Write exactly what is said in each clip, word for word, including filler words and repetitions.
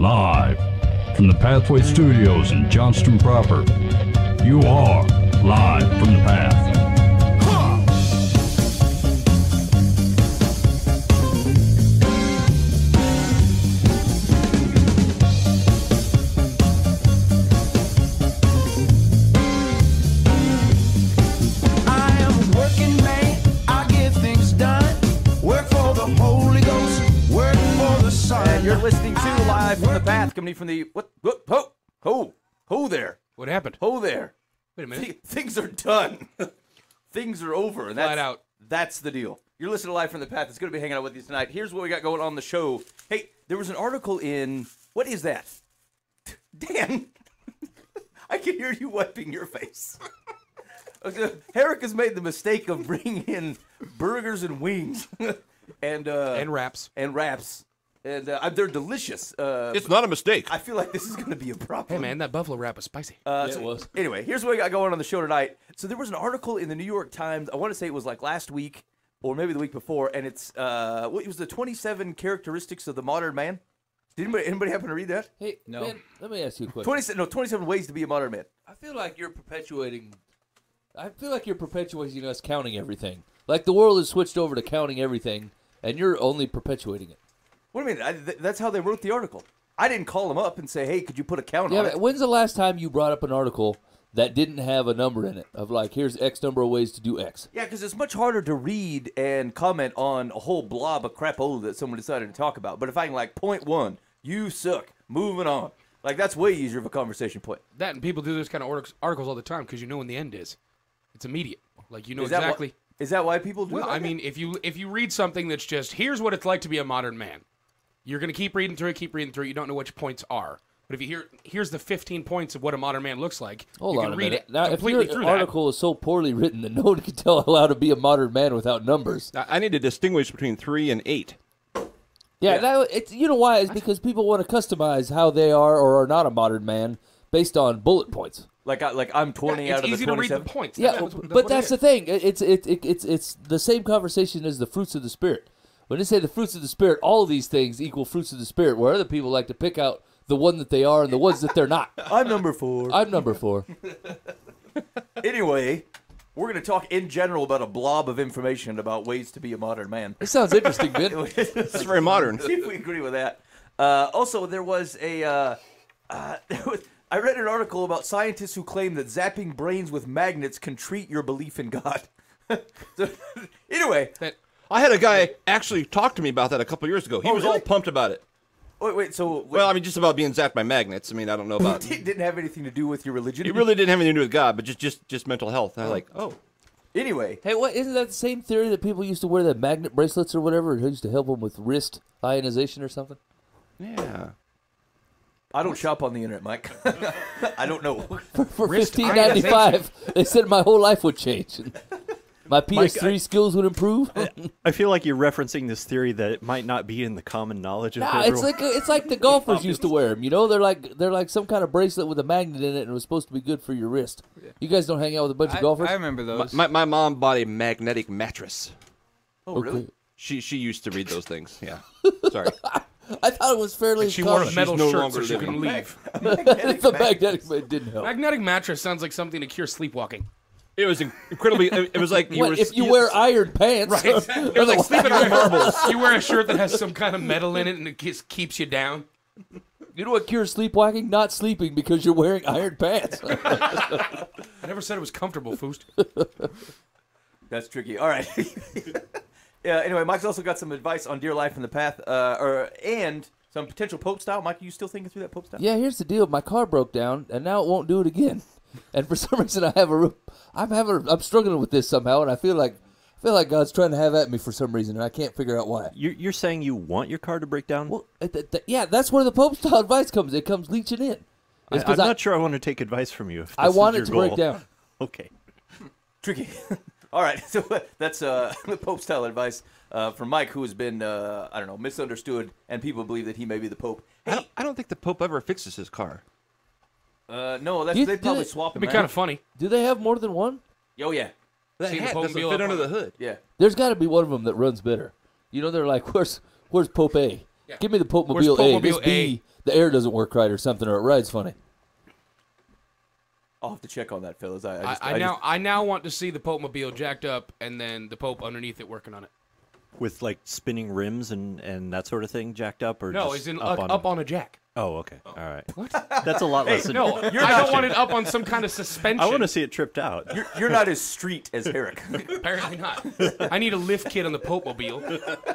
Live from the Pathway Studios in Johnston proper. You are live from the Path. You're listening to Live from the Path, coming from the what? What? Ho, ho, ho there. What happened? Ho there. Wait a minute. Th- things are done. Things are over. And that's, Flat out. That's the deal. You're listening to Live from the Path. It's going to be hanging out with you tonight. Here's what we got going on the show. Hey, there was an article in, what is that? Dan, I can hear you wiping your face. Herrick has made the mistake of bringing in burgers and wings. and uh, And wraps. And wraps. And uh, they're delicious. Uh, it's not a mistake. I feel like this is going to be a problem. Hey, man, that buffalo wrap is spicy. Uh, yeah, so, it was. Anyway, here's what we got going on the show tonight. So there was an article in the New York Times. I want to say it was like last week or maybe the week before, and it's uh, it was the twenty-seven characteristics of the modern man. Did anybody, anybody happen to read that? Hey, No. man, let me ask you a question. twenty-seven, no, twenty-seven ways to be a modern man. I feel like you're perpetuating. I feel like you're perpetuating us counting everything. Like the world has switched over to counting everything, and you're only perpetuating it. What do you mean? I, th- that's how they wrote the article. I didn't call them up and say, hey, could you put a count Yeah, on but it? when's the last time you brought up an article that didn't have a number in it of like, here's X number of ways to do X? Yeah, because it's much harder to read and comment on a whole blob of crapola that someone decided to talk about. But if I can, like, point one, you suck, moving on. Like, that's way easier of a conversation point. That and people do this kind of artic- articles all the time because you know when the end is. It's immediate. Like, you know Is that exactly. why- is that why people do Well, that? I mean, if you if you read something that's just, here's what it's like to be a modern man, you're going to keep reading through it, keep reading through it. You don't know which points are. But if you hear, here's the fifteen points of what a modern man looks like, Hold you on can a read minute. it Now, if completely your through article is so poorly written that no one can tell how to be a modern man without numbers. I I need to distinguish between three and eight. Yeah, Yeah. That, it's you know why? It's because people want to customize how they are or are not a modern man based on bullet points. Like, I, like I'm that. twenty Yeah, out it's of the easy to read twenty-seven. the points. Yeah, That's what- but what it that's the is. thing. It- It's it, it, it's it's the same conversation as the fruits of the spirit. When they say the fruits of the spirit, all of these things equal fruits of the spirit. Where other people like to pick out the one that they are and the ones that they're not. I'm number four. I'm number four. Anyway, we're going to talk in general about a blob of information about ways to be a modern man. It sounds interesting, Ben. That's very modern. See if we agree with that. Uh, also, there was a. Uh, uh, there was, I read an article about scientists who claim that zapping brains with magnets can treat your belief in God. So, anyway, That, I had a guy actually talk to me about that a couple years ago. He Oh, was really? all pumped about it. wait, wait. So, wait, Well, I mean, just about being zapped by magnets. I mean, I don't know about. it didn't have anything to do with your religion. It really didn't have anything to do with God, but just just just mental health. I was like, oh, Anyway, Hey, what isn't that the same theory that people used to wear the magnet bracelets or whatever? It used to help them with wrist ionization or something. yeah. I don't shop on the internet, Mike. I don't know. For Wrist fifteen ninety five, they said my whole life would change. My P S three Mike, I- skills would improve. I feel like you're referencing this theory that it might not be in the common knowledge of Nah, everyone. it's like it's like the golfers used to wear them. You know, they're like they're like some kind of bracelet with a magnet in it, and it was supposed to be good for your wrist. You guys don't hang out with a bunch I, of golfers. I remember My, those. my my mom bought a magnetic mattress. Oh, really? Okay. She she used to read those things. Yeah. Sorry. I thought it was fairly she wore a common. metal no shirt longer so she living. couldn't leave. the magnetic it didn't help. Magnetic mattress sounds like something to cure sleepwalking. It was incredibly. It, it was like you What were. if you wear iron pants? Right. It was like sleeping on marbles. You wear a shirt that has some kind of metal in it and it just keeps you down. You know what cures sleepwalking? Not sleeping because you're wearing iron pants. I never said it was comfortable, Foost. That's tricky. All right. Yeah. Anyway, Mike's also got some advice on Dear Life in the Path, uh, or and some potential Pope style. Mike, are you still thinking through that Pope style? Yeah, here's the deal. My car broke down, and now it won't do it again. And for some reason, I have a, re- I'm having, I'm struggling with this somehow, and I feel like, I feel like God's trying to have at me for some reason, and I can't figure out why. You're, you're saying you want your car to break down? Well, th- th- th- yeah, that's where the Pope style advice comes. It comes leeching in. I, It's I'm 'cause I, not sure I want to take advice from you. If I this is want your it to goal. break down. Okay. Tricky. All right. So that's uh, the Pope style advice uh, from Mike, who has been, uh, I don't know, misunderstood, and people believe that he may be the Pope. I don't, I don't think the Pope ever fixes his car. Uh, no, that's, You- they'd probably do- swap him It'd be out. kind of funny. Do they have more than one? Oh, yeah. That See the hat doesn't Popemobile fit up under on the hood. Yeah. There's got to be one of them that runs better. You know, they're like, where's where's Pope A? Yeah. Give me the Pope Where's Mobile A. This Popemobile A? B, the air doesn't work right or something, or it rides funny. I'll have to check on that, fellas. I, I, I, just, I, I now just, I now want to see the Pope Mobile jacked up and then the Pope underneath it working on it. With like spinning rims and, and that sort of thing jacked up, or No, just he's in up, up, on, up on a a Oh, okay, all right. What? That's a lot less. Than, No, I don't want it up on some kind of suspension. I want to see it tripped out. you're, you're not as street as Herrick. Apparently not. I need a lift kit on the Pope Mobile.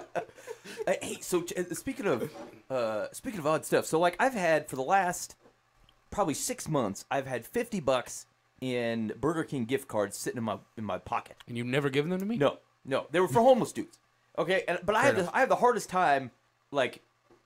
Uh, hey, so uh, speaking of uh, speaking of odd stuff, so like I've had for the last probably six months, I've had fifty bucks in Burger King gift cards sitting in my in my pocket. And you've never given them to me? No, no, they were for homeless dudes. Okay, and but I have enough. the, I have the hardest time like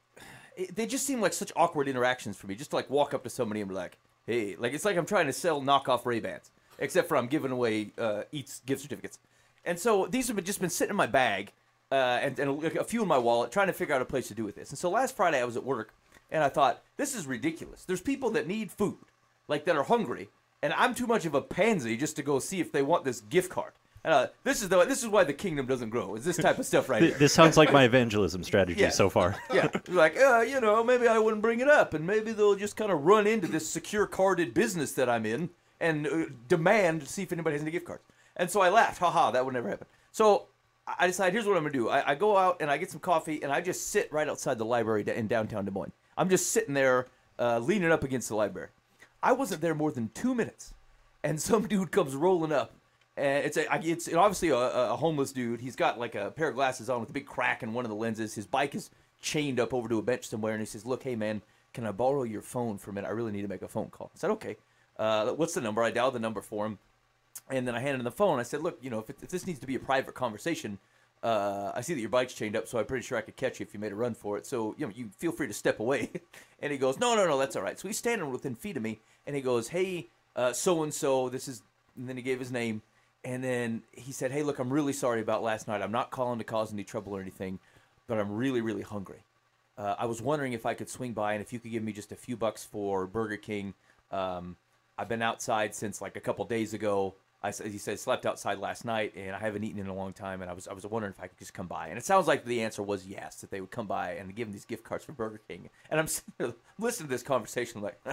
it, they just seem like such awkward interactions for me. Just to like walk up to somebody and be like, hey, like it's like I'm trying to sell knockoff Ray-Bans, except for I'm giving away uh, Eats gift certificates. And so these have been, just been sitting in my bag. Uh, and, and a, a few in my wallet, trying to figure out a place to do with this. And so last Friday I was at work, and I thought, this is ridiculous. There's people that need food, like that are hungry, and I'm too much of a pansy just to go see if they want this gift card. And uh, this is the this is why the kingdom doesn't grow. Is this type of stuff right Th- here? This sounds like my evangelism strategy Yeah. so far. Yeah, like uh, you know, maybe I wouldn't bring it up, and maybe they'll just kind of run into this secure carded business that I'm in and uh, demand to see if anybody has any gift cards. And so I laughed, haha, that would never happen. So I decide, here's what I'm going to do. I, I go out and I get some coffee, and I just sit right outside the library in downtown Des Moines. I'm just sitting there uh, leaning up against the library. I wasn't there more than two minutes, and some dude comes rolling up. And it's a, it's obviously a, a homeless dude. He's got like a pair of glasses on with a big crack in one of the lenses. His bike is chained up over to a bench somewhere, and he says, look, hey, man, can I borrow your phone for a minute? I really need to make a phone call. I said, okay. Uh, what's the number? I dialed the number for him. And then I handed him the phone. I said, look, you know, if, it, if this needs to be a private conversation, uh, I see that your bike's chained up, so I'm pretty sure I could catch you if you made a run for it. So, you know, you feel free to step away. And he goes, no, no, no, that's all right. So he's standing within feet of me, and he goes, hey, uh, so-and-so, this is, and then he gave his name. And then he said, hey, look, I'm really sorry about last night. I'm not calling to cause any trouble or anything, but I'm really, really hungry. Uh, I was wondering if I could swing by and if you could give me just a few bucks for Burger King. Um, I've been outside since like a couple days ago. I said, he said, slept outside last night, and I haven't eaten in a long time, and I was I was wondering if I could just come by. And it sounds like the answer was yes, that they would come by and give him these gift cards for Burger King. And I'm sitting there listening to this conversation, like,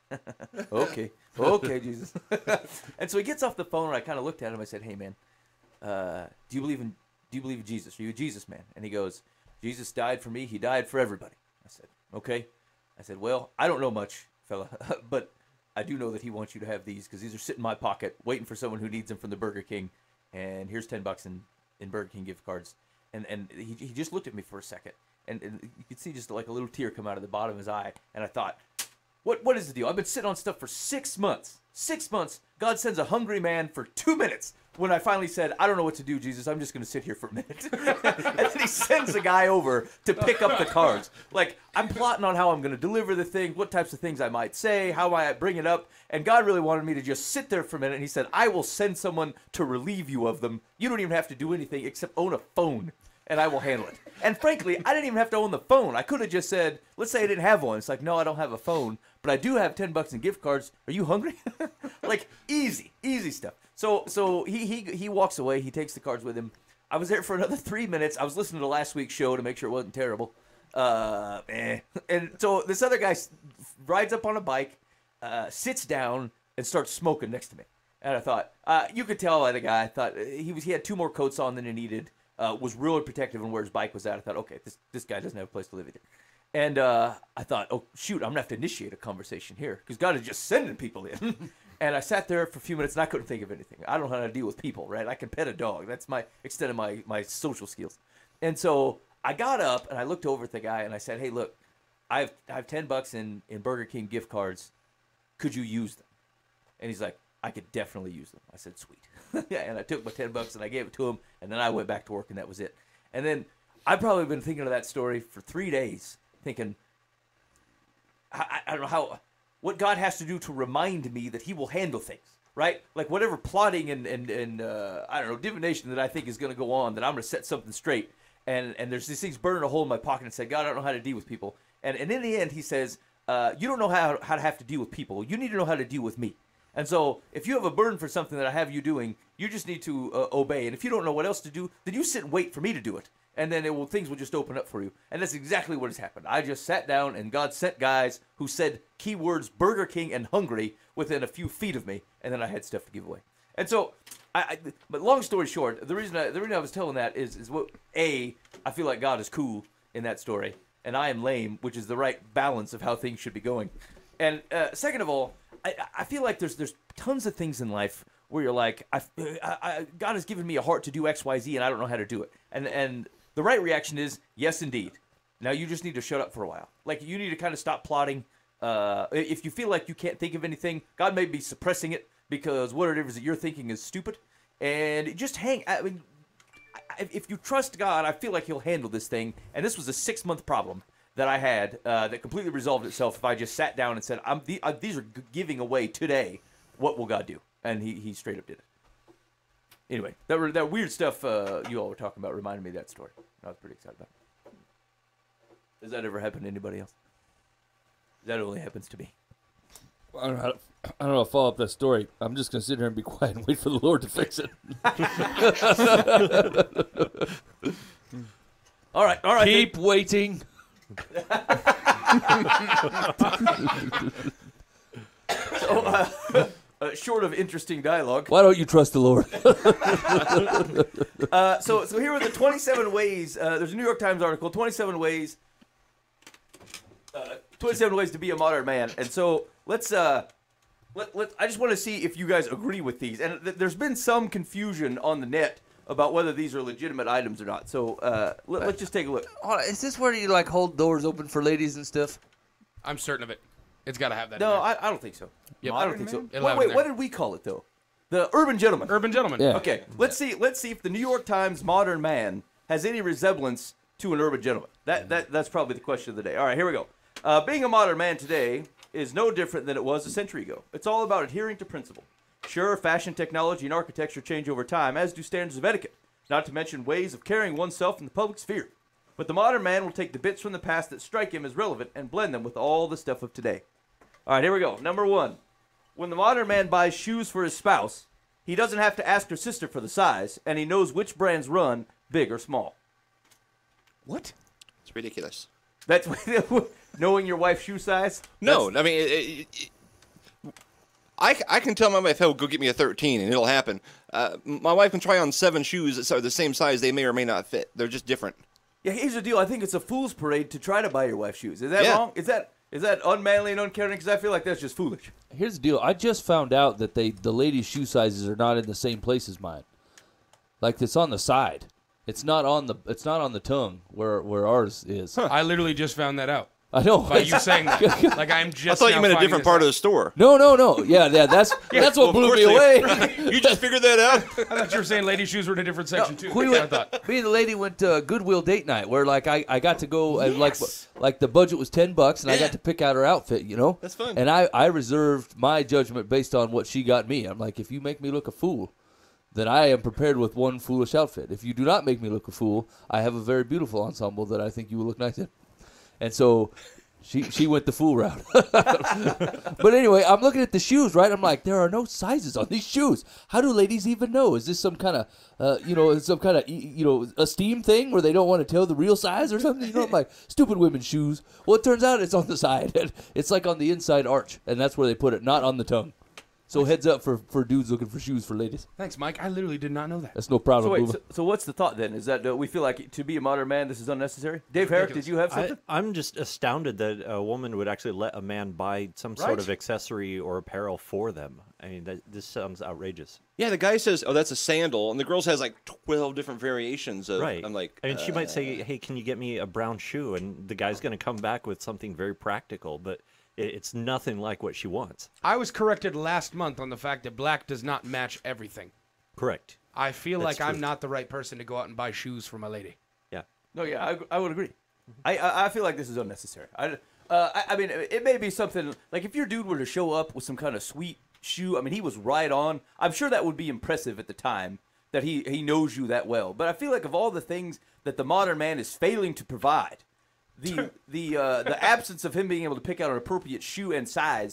okay, okay, Jesus. And so he gets off the phone, and I kind of looked at him. I said, hey, man, uh, do you believe in do you believe in Jesus? Are you a Jesus man? And he goes, Jesus died for me. He died for everybody. I said, okay. I said, well, I don't know much, fella, but I do know that he wants you to have these because these are sitting in my pocket waiting for someone who needs them from the Burger King. And here's ten bucks in, in Burger King gift cards. And and he, he just looked at me for a second. And, and you could see just like a little tear come out of the bottom of his eye. And I thought, what what is the deal? I've been sitting on stuff for six months. Six months. God sends a hungry man for two minutes. When I finally said, I don't know what to do, Jesus, I'm just going to sit here for a minute. And then he sends a guy over to pick up the cards. Like, I'm plotting on how I'm going to deliver the thing, what types of things I might say, how I bring it up. And God really wanted me to just sit there for a minute. And he said, I will send someone to relieve you of them. You don't even have to do anything except own a phone, and I will handle it. And frankly, I didn't even have to own the phone. I could have just said, let's say I didn't have one. It's like, no, I don't have a phone, but I do have ten bucks in gift cards. Are you hungry? Like, easy, easy stuff. So so he, he he walks away. He takes the cards with him. I was there for another three minutes. I was listening to last week's show to make sure it wasn't terrible. Uh, eh. And so this other guy rides up on a bike, uh, sits down, and starts smoking next to me. And I thought, uh, you could tell by the guy. I thought he was he had two more coats on than he needed. Uh, was really protective on where his bike was at. I thought, okay, this this guy doesn't have a place to live either. And uh, I thought, oh, shoot, I'm going to have to initiate a conversation here because God is just sending people in. And I sat there for a few minutes, and I couldn't think of anything. I don't know how to deal with people, right? I can pet a dog. That's my extent of my, my social skills. And so I got up, and I looked over at the guy, and I said, hey, look, I have, I have ten bucks in, in Burger King gift cards. Could you use them? And he's like, I could definitely use them. I said, sweet. Yeah, and I took my ten bucks, and I gave it to him, and then I went back to work, and that was it. And then I've probably been thinking of that story for three days, thinking, I, I don't know how, what God has to do to remind me that he will handle things, right? Like whatever plotting and, and, and uh, I don't know, divination that I think is going to go on, that I'm going to set something straight. And, and there's these things burning a hole in my pocket and say, God, I don't know how to deal with people. And, and in the end, he says, uh, you don't know how, how to have to deal with people. You need to know how to deal with me. And so if you have a burden for something that I have you doing, You just need to uh, obey. And if you don't know what else to do, then you sit and wait for me to do it. And then it will, things will just open up for you. And that's exactly what has happened. I just sat down, and God sent guys who said keywords Burger King and hungry within a few feet of me, and then I had stuff to give away. And so, I, I but long story short, the reason I, the reason I was telling that is is what a I feel like God is cool in that story, and I am lame, which is the right balance of how things should be going. And uh, second of all, I, I feel like there's there's tons of things in life where you're like, I, I, I, God has given me a heart to do X, Y, Z, and I don't know how to do it. And and the right reaction is, yes, indeed. Now you just need to shut up for a while. Like, you need to kind of stop plotting. Uh, if you feel like you can't think of anything, God may be suppressing it because whatever it is that you're thinking is stupid. And just hang. I mean, if you trust God, I feel like He'll handle this thing. And this was a six-month problem that I had uh, that completely resolved itself if I just sat down and said, I'm the, uh, these are giving away today. What will God do? And he, he straight up did it. Anyway, that were, that weird stuff uh, you all were talking about reminded me of that story. I was pretty excited about it. Does that ever happen to anybody else? That only happens to me. I don't know how to, I don't know how to follow up that story. I'm just going to sit here and be quiet and wait for the Lord to fix it. all right, all right. Keep then. waiting. so, uh, uh, short of interesting dialogue. Why don't you trust the Lord? uh, so, so here are the twenty-seven ways. Uh, there's a New York Times article, twenty-seven ways. Uh, twenty-seven ways to be a modern man. And so let's. Uh, let, let, I just want to see if you guys agree with these. And th- there's been some confusion on the net about whether these are legitimate items or not. So uh, let, let's just take a look. Hold on, is this where you like hold doors open for ladies and stuff? I'm certain of it. It's got to have that. No, in there. I, I don't think so. Yep. I don't think so. It'll Wait, have it wait in what there. did we call it though? The urban gentleman. Urban gentleman. Yeah. Okay, let's see. Let's see if the New York Times modern man has any resemblance to an urban gentleman. That that that's probably the question of the day. All right, here we go. Uh, being a modern man today is no different than it was a century ago. It's all about adhering to principle. Sure, fashion, technology, and architecture change over time, as do standards of etiquette, not to mention ways of carrying oneself in the public sphere. But the modern man will take the bits from the past that strike him as relevant and blend them with all the stuff of today. All right, here we go. Number one. When the modern man buys shoes for his spouse, he doesn't have to ask her sister for the size, and he knows which brands run, big or small. What? It's ridiculous. That's knowing your wife's shoe size? No, That's, I mean, it, it, it, I, I can tell my wife, "Hey, go get me a thirteen," and it'll happen. Uh, my wife can try on seven shoes that are the same size. They may or may not fit. They're just different. Yeah, here's the deal. I think it's a fool's parade to try to buy your wife shoes. Is that Yeah. wrong? Is that is that unmanly and uncaring? Because I feel like that's just foolish. Here's the deal. I just found out that they the ladies' shoe sizes are not in the same place as mine. Like, it's on the side. It's not on the it's not on the tongue where where ours is. I literally just found that out. I know. By you saying that. Like, I'm just I thought now you meant a finding different this part out. of the store. No, no, no. Yeah, yeah. That's that's what Well, blew of me course away. You just figured that out? I thought you were saying ladies' shoes were in a different section, too. We That's what I went, thought. me and the lady went to Goodwill date night, where like I, I got to go and like Yes. like the budget was ten bucks, and I Yeah. got to pick out her outfit. You know, That's fun. And I, I reserved my judgment based on what she got me. I'm like, if you make me look a fool, then I am prepared with one foolish outfit. If you do not make me look a fool, I have a very beautiful ensemble that I think you will look nice in. And so she she went the fool route. But anyway, I'm looking at the shoes, right? I'm like, there are no sizes on these shoes. How do ladies even know? Is this some kind of, uh, you know, some kind of, you know, esteem thing where they don't want to tell the real size or something? You know, I'm like, stupid women's shoes. Well, it turns out it's on the side. It's like on the inside arch, and that's where they put it, not on the tongue. So heads up for, for dudes looking for shoes for ladies. Thanks, Mike. I literally did not know that. That's no problem. So wait, Boomer. so, so what's the thought then? Is that uh, we feel like to be a modern man, this is unnecessary? Dave Herrick, did you have I, something? I'm just astounded that a woman would actually let a man buy some Right? sort of accessory or apparel for them. I mean, that, this sounds outrageous. Yeah, the guy says, "Oh, that's a sandal," and the girl has like twelve different variations of. Right. I'm like, I mean, she uh, might say, "Hey, can you get me a brown shoe?" And the guy's going to come back with something very practical, but it, it's nothing like what she wants. I was corrected last month on the fact that black does not match everything. Correct. I feel That's like I'm true. not the right person to go out and buy shoes for my lady. Yeah. No, yeah, I, I would agree. I, I I feel like this is unnecessary. I, uh, I I mean, it may be something like if your dude were to show up with some kind of sweet shoe. I mean, he was right on. I'm sure that would be impressive at the time that he he knows you that well. But I feel like of all the things that the modern man is failing to provide, the the uh, the absence of him being able to pick out an appropriate shoe and size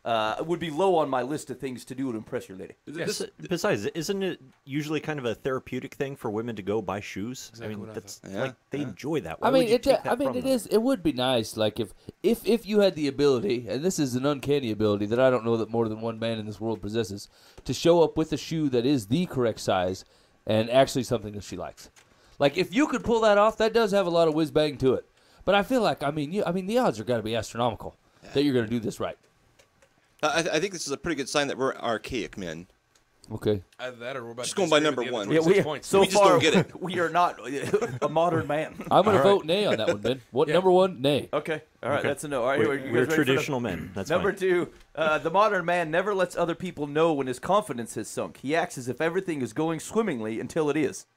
uh, would be low on my list of things to do to impress your lady. Yes. Besides, isn't it usually kind of a therapeutic thing for women to go buy shoes? Exactly I mean, what I that's thought. Yeah, like they yeah. enjoy that. Why I mean, would you it. take that I mean, from it them? is. It would be nice, like if if if you had the ability, and this is an uncanny ability that I don't know that more than one man in this world possesses, to show up with a shoe that is the correct size and actually something that she likes. Like if you could pull that off, that does have a lot of whiz bang to it. But I feel like, I mean, you, I mean, the odds are got to be astronomical yeah. that you're going to do this right. Uh, I, th- I think this is a pretty good sign that we're archaic men. Okay. Either that or we're about Just to going by disagree number with one. the Yeah, other we, twenty-six points. so We just far, don't get it. we are not a modern man. I'm going All to right. vote nay on that one, Ben. What Yeah. number one? Nay. Okay, all right, Okay. that's a no. All right, We're, here, you guys we're ready for the- traditional men. That's Number fine. two, uh, the modern man never lets other people know when his confidence has sunk. He acts as if everything is going swimmingly until it is.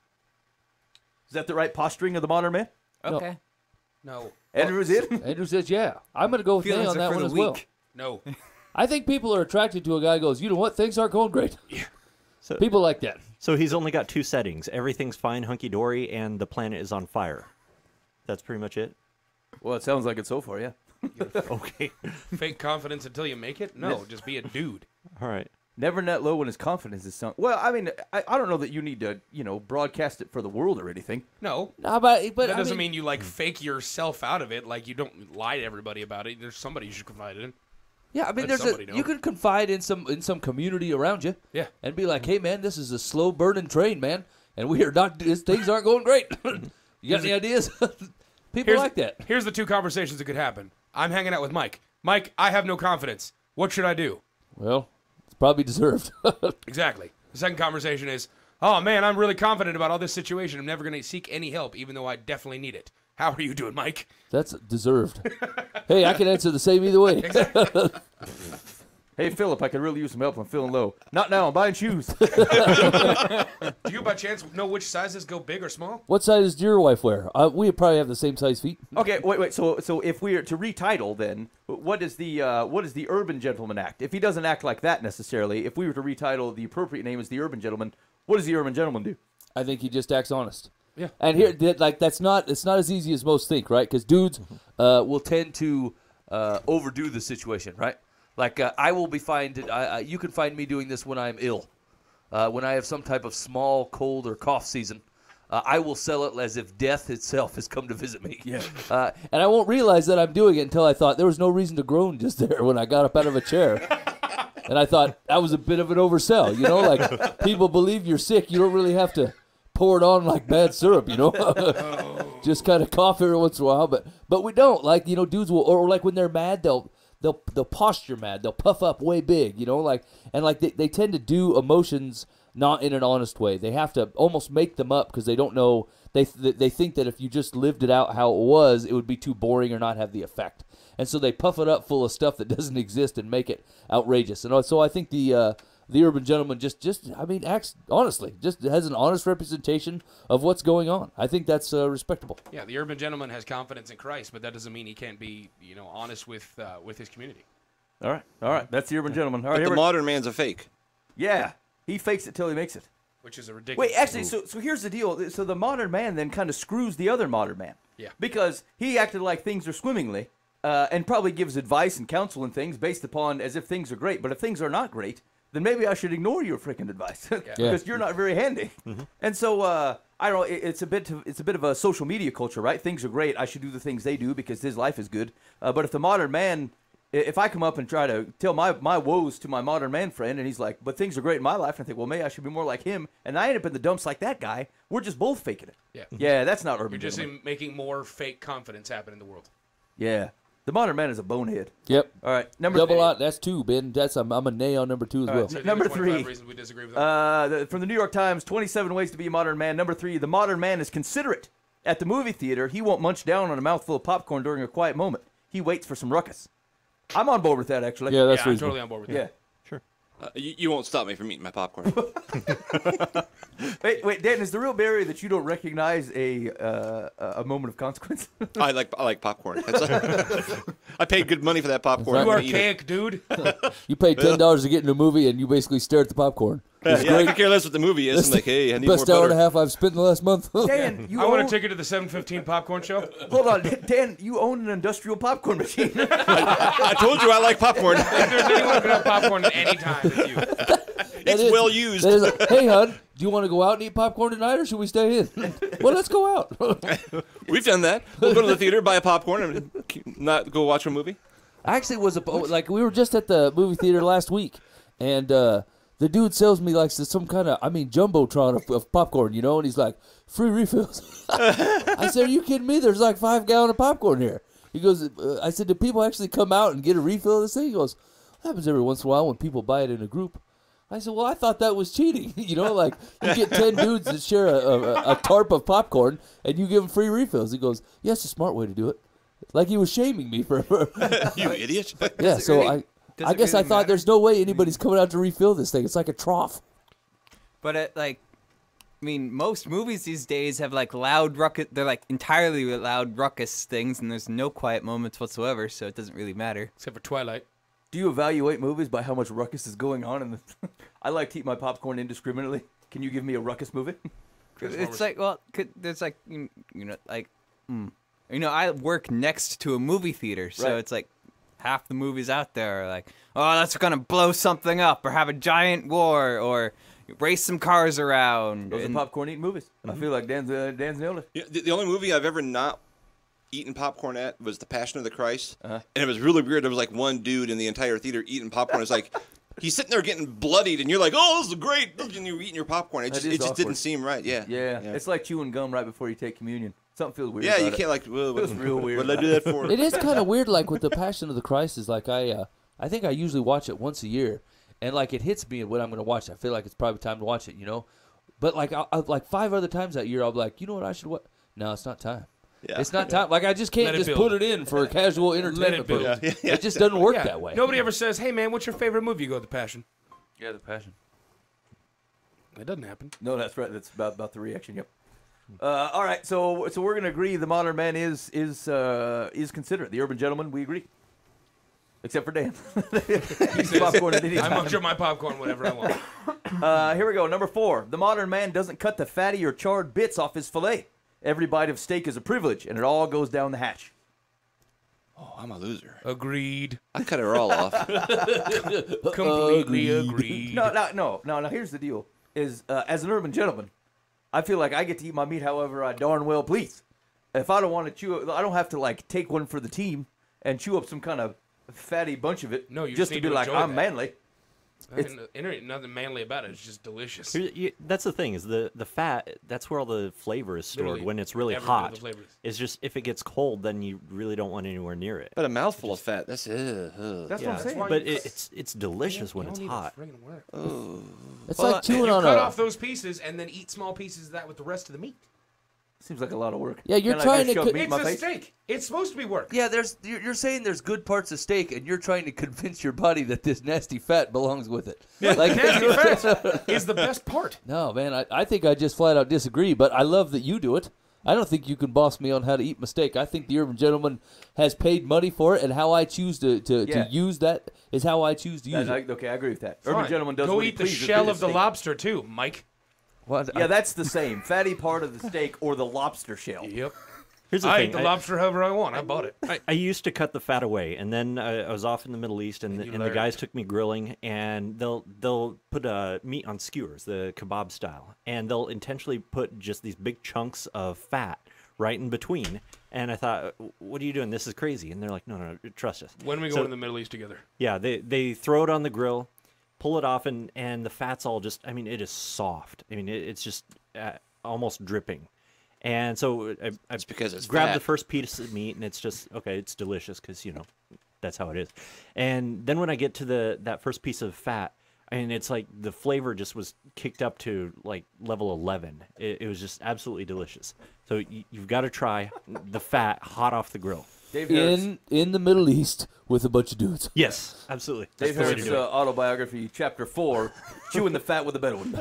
Is that the right posturing of the modern man? Okay. No. Andrew, is it? Andrew says, yeah. I'm going to go with nay Feelings on are that for one the as well. weak. No. I think people are attracted to a guy who goes, you know what, things aren't going great. Yeah. So, People like that. so he's only got two settings. Everything's fine, hunky dory, and the planet is on fire. That's pretty much it. Well, it sounds like it so far, yeah. Okay. Fake confidence until you make it? No, just be a dude. All right. Never net low when his confidence is sunk. Well, I mean, I, I don't know that you need to, you know, broadcast it for the world or anything. No. No, but, but That I doesn't mean, mean you like fake yourself out of it. Like you don't lie to everybody about it. There's somebody you should confide in. yeah, I mean, let there's a, somebody know. you can confide in some in some community around you. Yeah. And be like, hey, man, this is a slow burning train, man, and we are not. This, things aren't going great. You got any ideas? People Here's, like that. Here's the two conversations that could happen. I'm hanging out with Mike. Mike, I have no confidence. What should I do? Well, it's probably deserved. Exactly. The second conversation is, oh man, I'm really confident about all this situation. I'm never going to seek any help, even though I definitely need it. How are you doing, Mike? That's deserved. Hey, I can answer the same either way. Hey, Philip, I could really use some help. I'm feeling low. Not now. I'm buying shoes. Do you by chance know which sizes go big or small? What size does your wife wear? Uh, we probably have the same size feet. Okay, wait, wait. So, so if we are to retitle, then what is the uh, what is the Urban Gentleman Act? If he doesn't act like that necessarily, if we were to retitle, the appropriate name is the Urban Gentleman. What does the Urban Gentleman do? I think he just acts honest. Yeah. And here, that, like that's not it's not as easy as most think, right? Because dudes uh, will tend to uh, overdo the situation, right? Like uh, I will be fine. To, I, I, you can find me doing this when I'm ill, uh, when I have some type of small cold or cough season. Uh, I will sell it as if death itself has come to visit me. Yeah. Uh, and I won't realize that I'm doing it until I thought there was no reason to groan just there when I got up out of a chair. And I thought that was a bit of an oversell, you know, like people believe you're sick. You don't really have to pour it on like bad syrup, you know. Just kind of cough every once in a while, but but we don't. Like, you know, dudes will, or like when they're mad, they'll they'll they'll posture mad. They'll puff up way big, you know, like and like they, they tend to do emotions not in an honest way. They have to almost make them up because they don't know. They they think that if you just lived it out how it was, it would be too boring or not have the effect. And so they puff it up full of stuff that doesn't exist and make it outrageous. And so I think the uh, the Urban Gentleman just, just I mean, acts honestly, just has an honest representation of what's going on. I think that's uh, respectable. Yeah, the urban gentleman has confidence in Christ, but that doesn't mean he can't be, you know, honest with uh, with his community. All right, all right. That's the Urban Gentleman. All right, But here the we- modern man's a fake. yeah, he fakes it till he makes it. Which is a ridiculous. Wait, actually, so so here's the deal. So the modern man then kind of screws the other modern man. Yeah. Because he acted like things are swimmingly, uh, and probably gives advice and counsel and things based upon as if things are great. But if things are not great, then maybe I should ignore your freaking advice because you're not very handy. Mm-hmm. And so uh, I don't know. It, it's a bit of, it's a bit of a social media culture, right? Things are great. I should do the things they do because his life is good. Uh, but if the modern man, if I come up and try to tell my, my woes to my modern man friend, and he's like, but things are great in my life, and I think, well, maybe I should be more like him, and I end up in the dumps like that guy, we're just both faking it. Yeah. Yeah, that's not urban You're just gentleman. in making more fake confidence happen in the world. Yeah. The modern man is a bonehead. Yep. All right. Number Double th- out. That's two, Ben. That's I'm, I'm a nay on number two as All well. right, So the Number other twenty-five three. reasons we disagree with that. Uh, the, from the New York Times, twenty-seven ways to be a modern man. Number three, the modern man is considerate. At the movie theater, he won't munch down on a mouthful of popcorn during a quiet moment. He waits for some ruckus. I'm on board with that, actually. Yeah, that's yeah, I'm reasonable. totally on board with Yeah. that. Uh, you, you won't stop me from eating my popcorn. Wait, wait, Dan, is the real barrier that you don't recognize a uh, a moment of consequence? I like I like popcorn. That's I paid good money for that popcorn. I'm You gonna eat it. archaic, dude. You pay ten dollars to get in a movie, and you basically stare at the popcorn. Yeah, yeah, I could care less what the movie is. I'm like, hey, I need Best more hour butter. and a half I've spent in the last month. Dan, you I want own, a ticket to the seven fifteen popcorn show. Hold on, Dan, you own an industrial popcorn machine. I told you I like popcorn. If there's anyone who can have popcorn at any time, it's you. It's is- well used. That is like, hey, hon, do you want to go out and eat popcorn tonight, or should we stay in? Well, let's go out. We've done that. We'll go to the theater, buy a popcorn, and not go watch a movie. Actually, was a like we were just at the movie theater last week, and uh, the dude sells me like some kind of, I mean, jumbotron of, of popcorn, you know, and he's like, free refills. I said, are you kidding me? There's like five gallon of popcorn here. He goes, uh, I said, do people actually come out and get a refill of this thing? He goes, it happens every once in a while when people buy it in a group. I said, well, I thought that was cheating. You know, like you get ten dudes that share a, a, a tarp of popcorn and you give them free refills. He goes, yeah, it's a smart way to do it. Like he was shaming me for. for You idiot. yeah, it so really- I, does I it guess I really thought matter? there's no way anybody's coming out to refill this thing. It's like a trough. But it, like, I mean, most movies these days have like loud ruckus. They're like entirely loud ruckus things, and there's no quiet moments whatsoever. So it doesn't really matter. Except for Twilight. Do you evaluate movies by how much ruckus is going on? In the I like to eat my popcorn indiscriminately. Can you give me a ruckus movie? It's like, well, could, there's like, you you know, like, mm, you know, I work next to a movie theater, so Right. it's like half the movies out there are like, oh, that's gonna blow something up, or have a giant war, or race some cars around. Those and- are popcorn eating movies. I feel like Dan's uh, Dan's nailed it. Yeah, the, the only movie I've ever not eaten popcorn at was The Passion of the Christ. Uh-huh. And it was really weird. There was like one dude in the entire theater eating popcorn. It's like, he's sitting there getting bloodied, and you're like, oh, this is great. And you're eating your popcorn. It That just, is it just awkward. didn't seem right. Yeah. Yeah, it's like chewing gum right before you take communion. Something feels weird. Yeah, about you it. can't like, well, what, Feels real weird. what did I do that for? It is kind of weird, like with the Passion of the Christ. Is like I, uh, I think I usually watch it once a year, and like it hits me when I'm going to watch it. I feel like it's probably time to watch it, you know. But like, I, I, like five other times that year, I'll be like, you know what, I should watch. No, it's not time. Yeah. It's not time. Like I just can't Let it just build. put it in for a casual entertainment build. purpose. Yeah, yeah, It just doesn't work Yeah. that way. Nobody ever says, hey, man, what's your favorite movie? You go with The Passion. Yeah, the Passion. That doesn't happen. No, that's right. That's about about the reaction. Yep. Uh, all right, so so we're gonna agree the modern man is is uh, is considerate. The urban gentleman, we agree. Except for Dan. He's popcorn at any I time. munch up my popcorn whenever I want. Uh, here we go. Number four. The modern man doesn't cut the fatty or charred bits off his fillet. Every bite of steak is a privilege, and it all goes down the hatch. Oh, I'm a loser. Agreed. I cut her all off. Completely agreed. No, no, no, no. Now here's the deal: is uh, as an urban gentleman, I feel like I get to eat my meat however I darn well please. If I don't want to chew, I don't have to like take one for the team and chew up some kind of fatty bunch of it. No, you just just to need be to like enjoy I'm that. manly. It's, there ain't nothing manly about it. It's just delicious. Here- you- That's the thing is the the fat. That's where all the flavor is stored Literally when it's really every bit of hot. the flavor is- It's just if it gets cold, then you really don't want anywhere near it. But a mouthful of fat. That's ugh, ugh. That's yeah, what I'm saying. why but you- it, it's it's delicious when You it's don't need to hot. friggin' work. It's Well, like chewing You on cut a. off those pieces and then eat small pieces of that with the rest of the meat. Seems like a lot of work. Yeah, you're Kinda trying like I to shove cook- meat in It's my a face. steak. It's supposed to be work. Yeah, there's. You're, you're saying there's good parts of steak, and you're trying to convince your body that this nasty fat belongs with it. Like Nasty fat is the best part. No, man, I, I think I just flat out disagree, but I love that you do it. I don't think you can boss me on how to eat my steak. I think the urban gentleman has paid money for it, and how I choose to, to, Yeah. to use that is how I choose to use That- I- it. okay, I agree with that. Urban Fine. gentleman does Go what he eat the pleases shell with of the his steak. lobster too, Mike. What? Yeah, that's the same. Fatty part of the steak or the lobster shell. Yep. Here's the I thing. eat the I- lobster however I want. I bought it. I, I used to cut the fat away, and then I, I was off in the Middle East, and, the, you and the learned. guys took me grilling, and they'll they'll put uh, meat on skewers, the kebab style, and they'll intentionally put just these big chunks of fat right in between. And I thought, what are you doing? This is crazy. And they're like, no, no, no trust us. When we go So- to the Middle East together. Yeah, they they throw it on the grill, pull it off, and and the fat's all just. I mean, it is soft. I mean, it, it's just uh, almost dripping. And so I, I It's because it's grabbed fat. the first piece of meat, and it's just okay. It's delicious because you know that's how it is. And then when I get to the that first piece of fat, and it's like the flavor just was kicked up to like level eleven. It, it was just absolutely delicious. So y- you've got to try the fat hot off the grill. Dave Harris, In in the Middle East with a bunch of dudes. Yes, absolutely. Dave That's the way to Harris' do it. uh, autobiography, chapter four, chewing the fat with a Bedouin.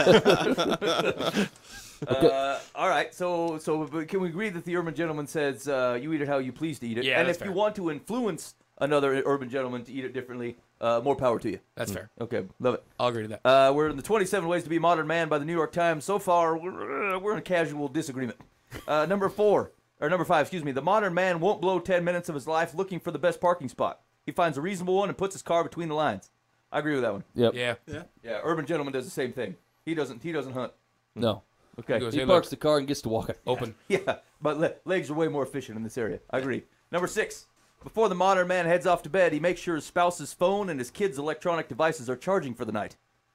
uh, all right, so so but can we agree that the urban gentleman says uh, you eat it how you please to eat it, Yeah, and that's if you fair. want to influence another urban gentleman to eat it differently. Uh, more power to you. That's fair. Okay, love it. I'll agree to that. Uh, we're in the twenty-seven Ways to Be a Modern Man by the New York Times. So far, we're, uh, we're in a casual disagreement. Uh, number four, or number five, excuse me. The modern man won't blow ten minutes of his life looking for the best parking spot. He finds a reasonable one and puts his car between the lines. I agree with that one. Yep. Yeah. Yeah, urban gentleman does the same thing. He doesn't. He doesn't hunt. No. Okay. He goes, He Hey, parks look. the car and gets to walking. Open. Yeah, but le- legs are way more efficient in this area. I agree. Number six. Before the modern man heads off to bed, he makes sure his spouse's phone and his kids' electronic devices are charging for the night.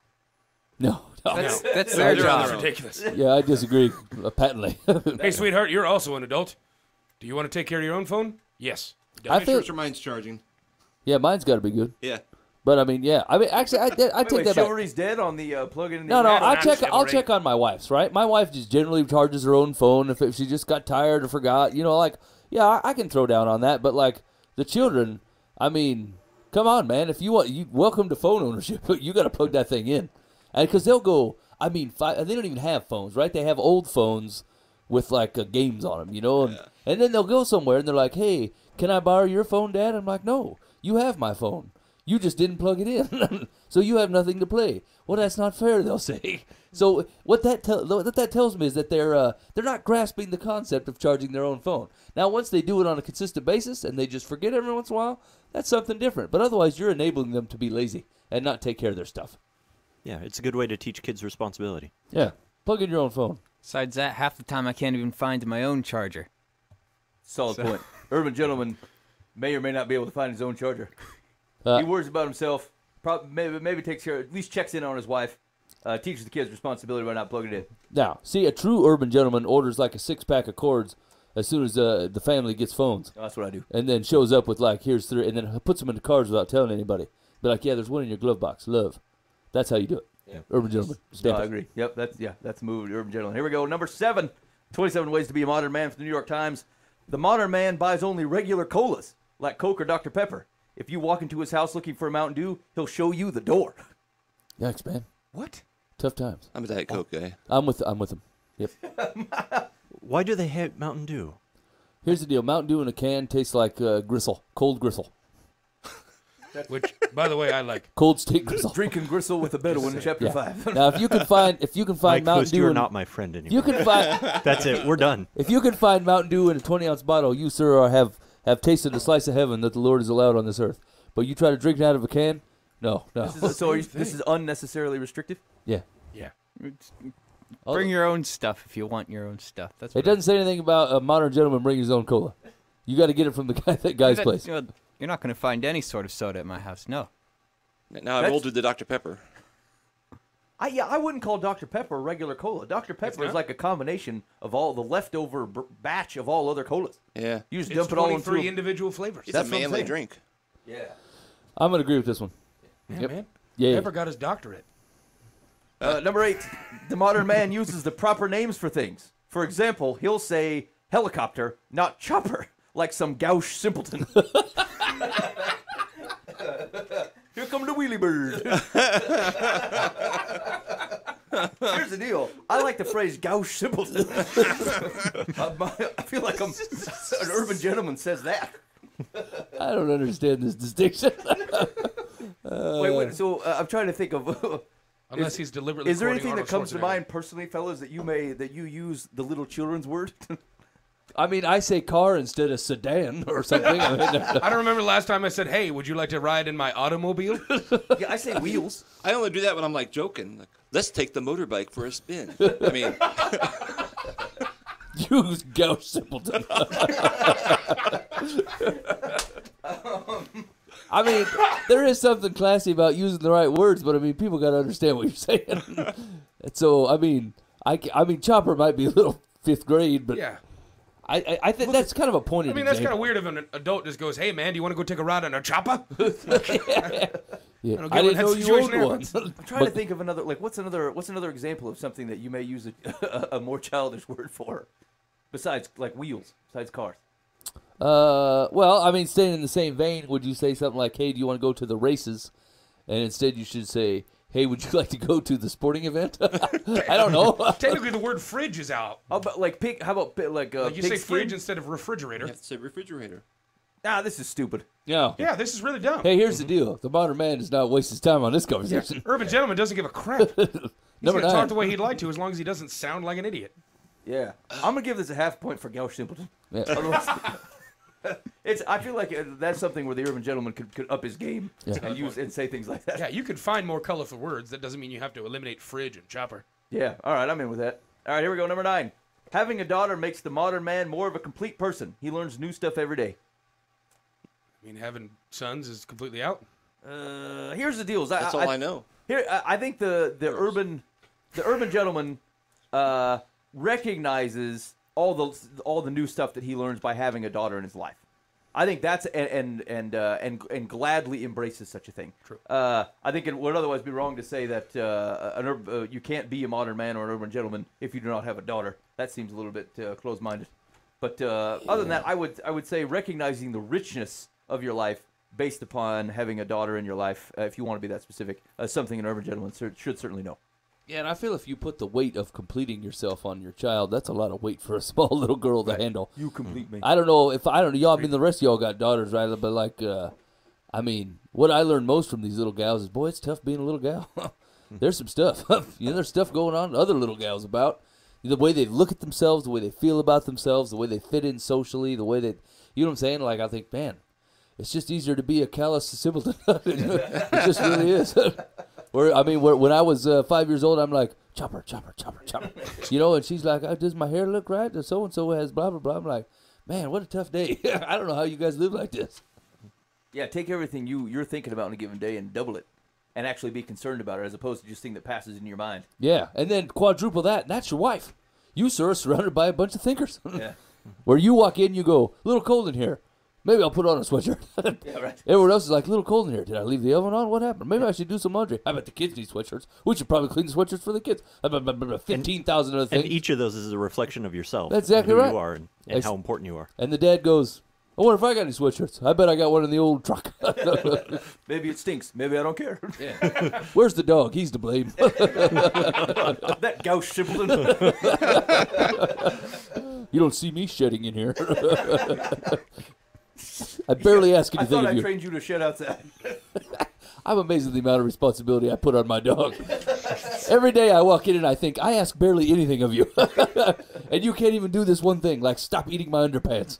No. no. That's, that's They're their on job. their own. Ridiculous. Yeah, I disagree uh, patently. Hey, sweetheart, you're also an adult. Do you want to take care of your own phone? Yes. I Make sure think, your mind's charging. yeah, mine's got to be good. Yeah. But I mean, yeah, I mean, actually, I, I Wait, take wait, that back. chivalry's dead on the uh, plug it in the No, no, Yeah, I'll not check. I'll chivalry. check on my wife's. Right, my wife just generally charges her own phone if, if she just got tired or forgot. You know, like yeah, I, I can throw down on that. But like the children, I mean, come on, man. If you want, you welcome to phone ownership. You got to plug that thing in, and because they'll go. I mean, fi- they don't even have phones, right? They have old phones with like uh, games on them, you know, and, and then they'll go somewhere and they're like, "Hey, can I borrow your phone, Dad?" I'm like, "No, you have my phone. You just didn't plug it in, so you have nothing to play." Well, that's not fair, they'll say. So what that tell what that tells me is that they're uh, they're not grasping the concept of charging their own phone. Now, once they do it on a consistent basis and they just forget every once in a while, that's something different. But otherwise, you're enabling them to be lazy and not take care of their stuff. Yeah, it's a good way to teach kids responsibility. Yeah, plug in your own phone. Besides that, half the time I can't even find my own charger. Solid point. Urban gentleman may or may not be able to find his own charger. Uh, he worries about himself. Probably, maybe, maybe takes care. At least checks in on his wife. Uh, teaches the kids responsibility by not plugging it in. Now, see, a true urban gentleman orders like a six pack of cords as soon as uh, the family gets phones, Oh, that's what I do. and then shows up with like, "Here's three," and then puts them in the cards without telling anybody. Be like, "Yeah, there's one in your glove box. Love." That's how you do it. Yeah. Urban gentleman. No, Stamp I it. agree. Yep, that's yeah, that's the move, urban gentleman. Here we go. Number seven, twenty-seven Ways to Be a Modern Man from the New York Times. The modern man buys only regular colas, like Coke or Doctor Pepper. If you walk into his house looking for a Mountain Dew, he'll show you the door. Yikes, man. What? Tough times. I'm a Diet Coke guy. I'm with I'm with him. Yep. Why do they hate Mountain Dew? Here's the deal. Mountain Dew in a can tastes like uh, gristle, cold gristle, Which, by the way, I like. cold steak gristle. Drinking gristle with a Bedouin, chapter Yeah. five. Now, if you can find if you can find Mike Mountain Post, Dew, you're in, not my friend if anymore. you can find That's it. We're done. if you can find Mountain Dew in a twenty ounce bottle, you sir are, have have tasted the slice of heaven that the Lord has allowed on this earth. But you try to drink it out of a can, no, no. This is, so are you, this is unnecessarily restrictive? Yeah. Yeah. Bring your own stuff if you want your own stuff. That's what It doesn't say anything about a modern gentleman bringing his own cola. You got to get it from the guy that guy's That- place. you know, you're not going to find any sort of soda at my house. No. Now I've That's- rolled with the Doctor Pepper. I yeah, I wouldn't call Doctor Pepper a regular cola. Doctor Pepper is not? like a combination of all the leftover b- batch of all other colas. Yeah. You just It's dump it all into twenty-three a, individual flavors. It's That's a what I'm manly saying. drink. Yeah. I'm gonna agree with this one. Yeah, Yep. man. Yeah, yeah. Pepper got his doctorate. Uh, number eight, the modern man uses the proper names for things. For example, he'll say helicopter, not chopper, like some gauche simpleton. Here come the wheelie bird. Here's the deal. I like the phrase gauche simpleton. Uh, my- I feel like I'm an urban gentleman says that. I don't understand this distinction. wait, wait. So uh, I'm trying to think of. Unless Is- he's deliberately. Is there quoting anything that Arnold comes to Schwarzenegger. mind personally, fellas, that you may that you use the little children's word? I mean, I say car instead of sedan or something. I mean, I don't remember the last time I said, "Hey, would you like to ride in my automobile?" Yeah, I say wheels. I only do that when I'm like joking. Like, let's take the motorbike for a spin. I mean, use gauche simpleton. I mean, there is something classy about using the right words, but I mean, people got to understand what you're saying. And so, I mean, I, ca- I mean, chopper might be a little fifth grade, but Yeah. I, I, I think that's kind of a pointed I mean, that's kind of example. weird if an adult just goes, "Hey, man, do you want to go take a ride on a chopper?" Yeah. don't get I what didn't that know you situation owned one. happens. I'm trying to think of another. Like, what's another? What's another example of something that you may use a, a, a more childish word for, besides like wheels, besides cars? Uh, well, I mean, staying in the same vein, would you say something like, "Hey, do you want to go to the races?" And instead, you should say, "Hey, would you like to go to the sporting event?" I don't know. Technically, the word "fridge" is out. How about like pig? How about pi- like uh, Like you say pigskin? fridge instead of refrigerator. you have to say refrigerator. Ah, this is stupid. Yeah. Yeah, this is really dumb. Hey, here's the deal. The modern man does not waste his time on this conversation. Urban gentleman doesn't give a crap. He's Number going to talk nine. the way he'd like to as long as he doesn't sound like an idiot. Yeah, I'm gonna give this a half point for Gauche Simpleton. Yeah. Otherwise, it's. I feel like uh, that's something where the urban gentleman could, could up his game Yeah. and use and say things like that. Yeah, you can find more colorful words. That doesn't mean you have to eliminate fridge and chopper. Yeah. All right, I'm in with that. All right, here we go. Number nine. Having a daughter makes the modern man more of a complete person. He learns new stuff every day. I mean, having sons is completely out. Uh, here's the deal. is I- That's all I know. Here, I I think the the urban, the urban gentleman, uh, recognizes all the all the new stuff that he learns by having a daughter in his life. I think that's and and and uh, and, and gladly embraces such a thing. True. Uh, I think it would otherwise be wrong to say that uh, an ur- uh, you can't be a modern man or an urban gentleman if you do not have a daughter. That seems a little bit uh, closed-minded. But uh, other than that, I would I would say recognizing the richness of your life based upon having a daughter in your life, uh, if you want to be that specific, uh, something an urban gentleman cer- should certainly know. Yeah, and I feel if you put the weight of completing yourself on your child, that's a lot of weight for a small little girl to handle. You complete me. I don't know if I don't know y'all. I mean, the rest of y'all got daughters, right? But like, uh, I mean, what I learned most from these little gals is, boy, it's tough being a little gal. There's some stuff. you know, there's stuff going on to other little gals about the way they look at themselves, the way they feel about themselves, the way they fit in socially, the way that you know what I'm saying. Like, I think, man, it's just easier to be a callous simpleton. It just really is. Where I mean, where, when I was uh, five years old, I'm like, chopper, chopper, chopper, chopper. You know, and she's like, oh, does my hair look right? So and so has blah blah blah. I'm like, man, what a tough day. I don't know how you guys live like this. Yeah, take everything you you're thinking about on a given day and double it, and actually be concerned about it as opposed to just thing that passes in your mind. Yeah, and then quadruple that. And that's your wife. You, sir, are surrounded by a bunch of thinkers. Yeah. Where you walk in, you go, a little cold in here. Maybe I'll put on a sweatshirt. Yeah, right. Everyone else is like, a little cold in here. Did I leave the oven on? What happened? Maybe I should do some laundry. I bet the kids need sweatshirts. We should probably clean the sweatshirts for the kids. fifteen thousand other things. And each of those is a reflection of yourself. That's exactly who right. you are and, and Ex- how important you are. And the dad goes, I wonder if I got any sweatshirts. I bet I got one in the old truck. Maybe it stinks. Maybe I don't care. Where's the dog? He's to blame. That gauche simpleton. You don't see me shedding in here. I barely ask I anything thought of I you. trained you to shed outside. I'm amazed at the amount of responsibility I put on my dog. Every day I walk in and I think, I ask barely anything of you. And you can't even do this one thing, like stop eating my underpants.